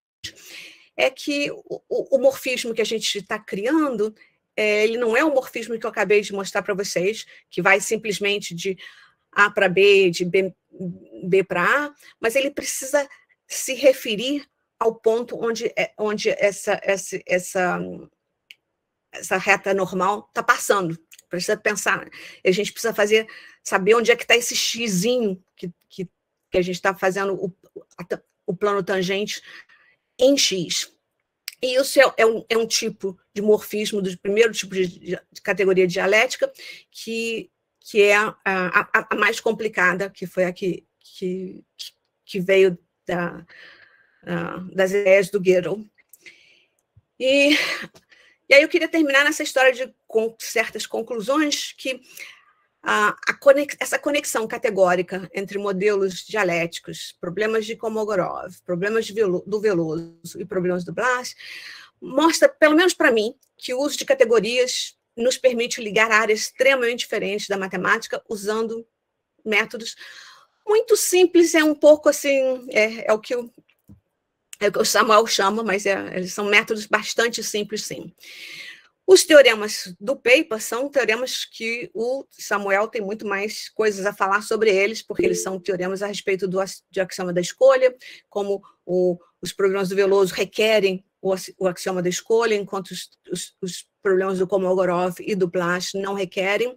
é que o, o morfismo que a gente está criando, é, ele não é o morfismo que eu acabei de mostrar para vocês, que vai simplesmente de A para B, de B, B para A, mas ele precisa se referir ao ponto onde, onde essa, essa, essa, essa reta normal está passando. Precisa pensar, a gente precisa fazer, saber onde é que está esse xizinho que, que, que a gente está fazendo o, o plano tangente em X. E isso é, é, um, é um tipo de morfismo, do primeiro tipo de, de categoria dialética, que, que é a, a, a mais complicada, que foi a que, que, que veio da, a, das ideias do Gödel. E, e aí eu queria terminar nessa história de com certas conclusões, que a, a conex, essa conexão categórica entre modelos dialéticos, problemas de Kolmogorov, problemas de Velo, do Veloso e problemas do Blas, mostra, pelo menos para mim, que o uso de categorias nos permite ligar áreas extremamente diferentes da matemática usando métodos muito simples, é um pouco assim, é, é, o, que o, é o que o Samuel chama, mas é, eles são métodos bastante simples, sim. Os teoremas do paper são teoremas que o Samuel tem muito mais coisas a falar sobre eles, porque eles são teoremas a respeito do, do axioma da escolha, como o, os problemas do Veloso requerem o, o axioma da escolha, enquanto os, os, os problemas do Kolmogorov e do Blas não requerem.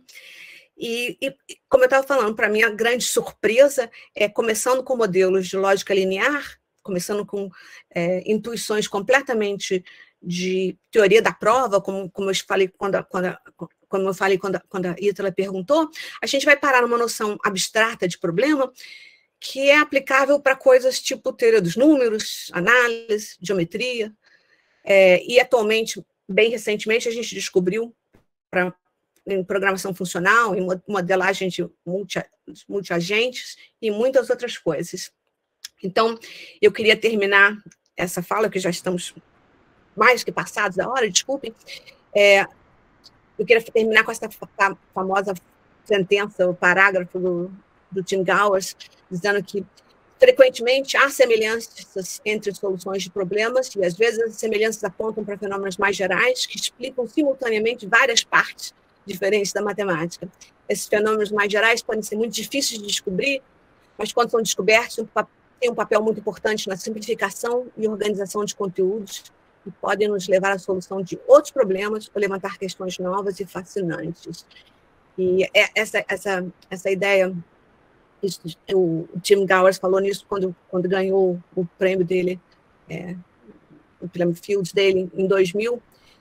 E, e como eu estava falando, para mim a grande surpresa é, começando com modelos de lógica linear, começando com é, intuições completamente de teoria da prova, como, como eu falei quando, a, quando, a, como eu falei quando, a, quando a Ítala perguntou, a gente vai parar numa noção abstrata de problema que é aplicável para coisas tipo teoria dos números, análise, geometria, é, e atualmente, bem recentemente, a gente descobriu para em programação funcional, em modelagem de multi, multiagentes e muitas outras coisas. Então, eu queria terminar essa fala, que já estamos mais que passados da hora, desculpem, é, eu queria terminar com essa famosa sentença, o parágrafo do, do Tim Gowers, dizendo que, frequentemente, há semelhanças entre soluções de problemas, e às vezes as semelhanças apontam para fenômenos mais gerais, que explicam simultaneamente várias partes diferentes da matemática. Esses fenômenos mais gerais podem ser muito difíceis de descobrir, mas quando são descobertos, têm um papel muito importante na simplificação e organização de conteúdos, e podem nos levar à solução de outros problemas ou levantar questões novas e fascinantes. E essa, essa, essa ideia, isso, o Tim Gowers falou nisso quando, quando ganhou o prêmio dele, é, o prêmio Fields dele em dois mil,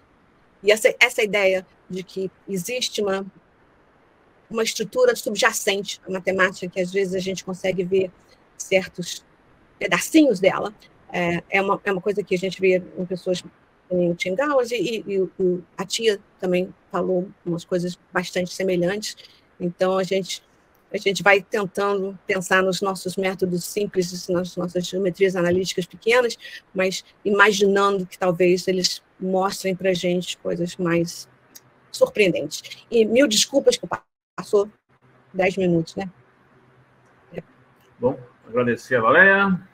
e essa, essa ideia de que existe uma, uma estrutura subjacente à matemática, que às vezes a gente consegue ver certos pedacinhos dela, É, é, uma, é uma coisa que a gente vê em pessoas como o Tim Gowers, e, e, e a tia também falou umas coisas bastante semelhantes. Então, a gente, a gente vai tentando pensar nos nossos métodos simples, nas nossas geometrias analíticas pequenas, mas imaginando que talvez eles mostrem para a gente coisas mais surpreendentes. E mil desculpas que passou dez minutos, né?
Bom, agradecer a Valéria.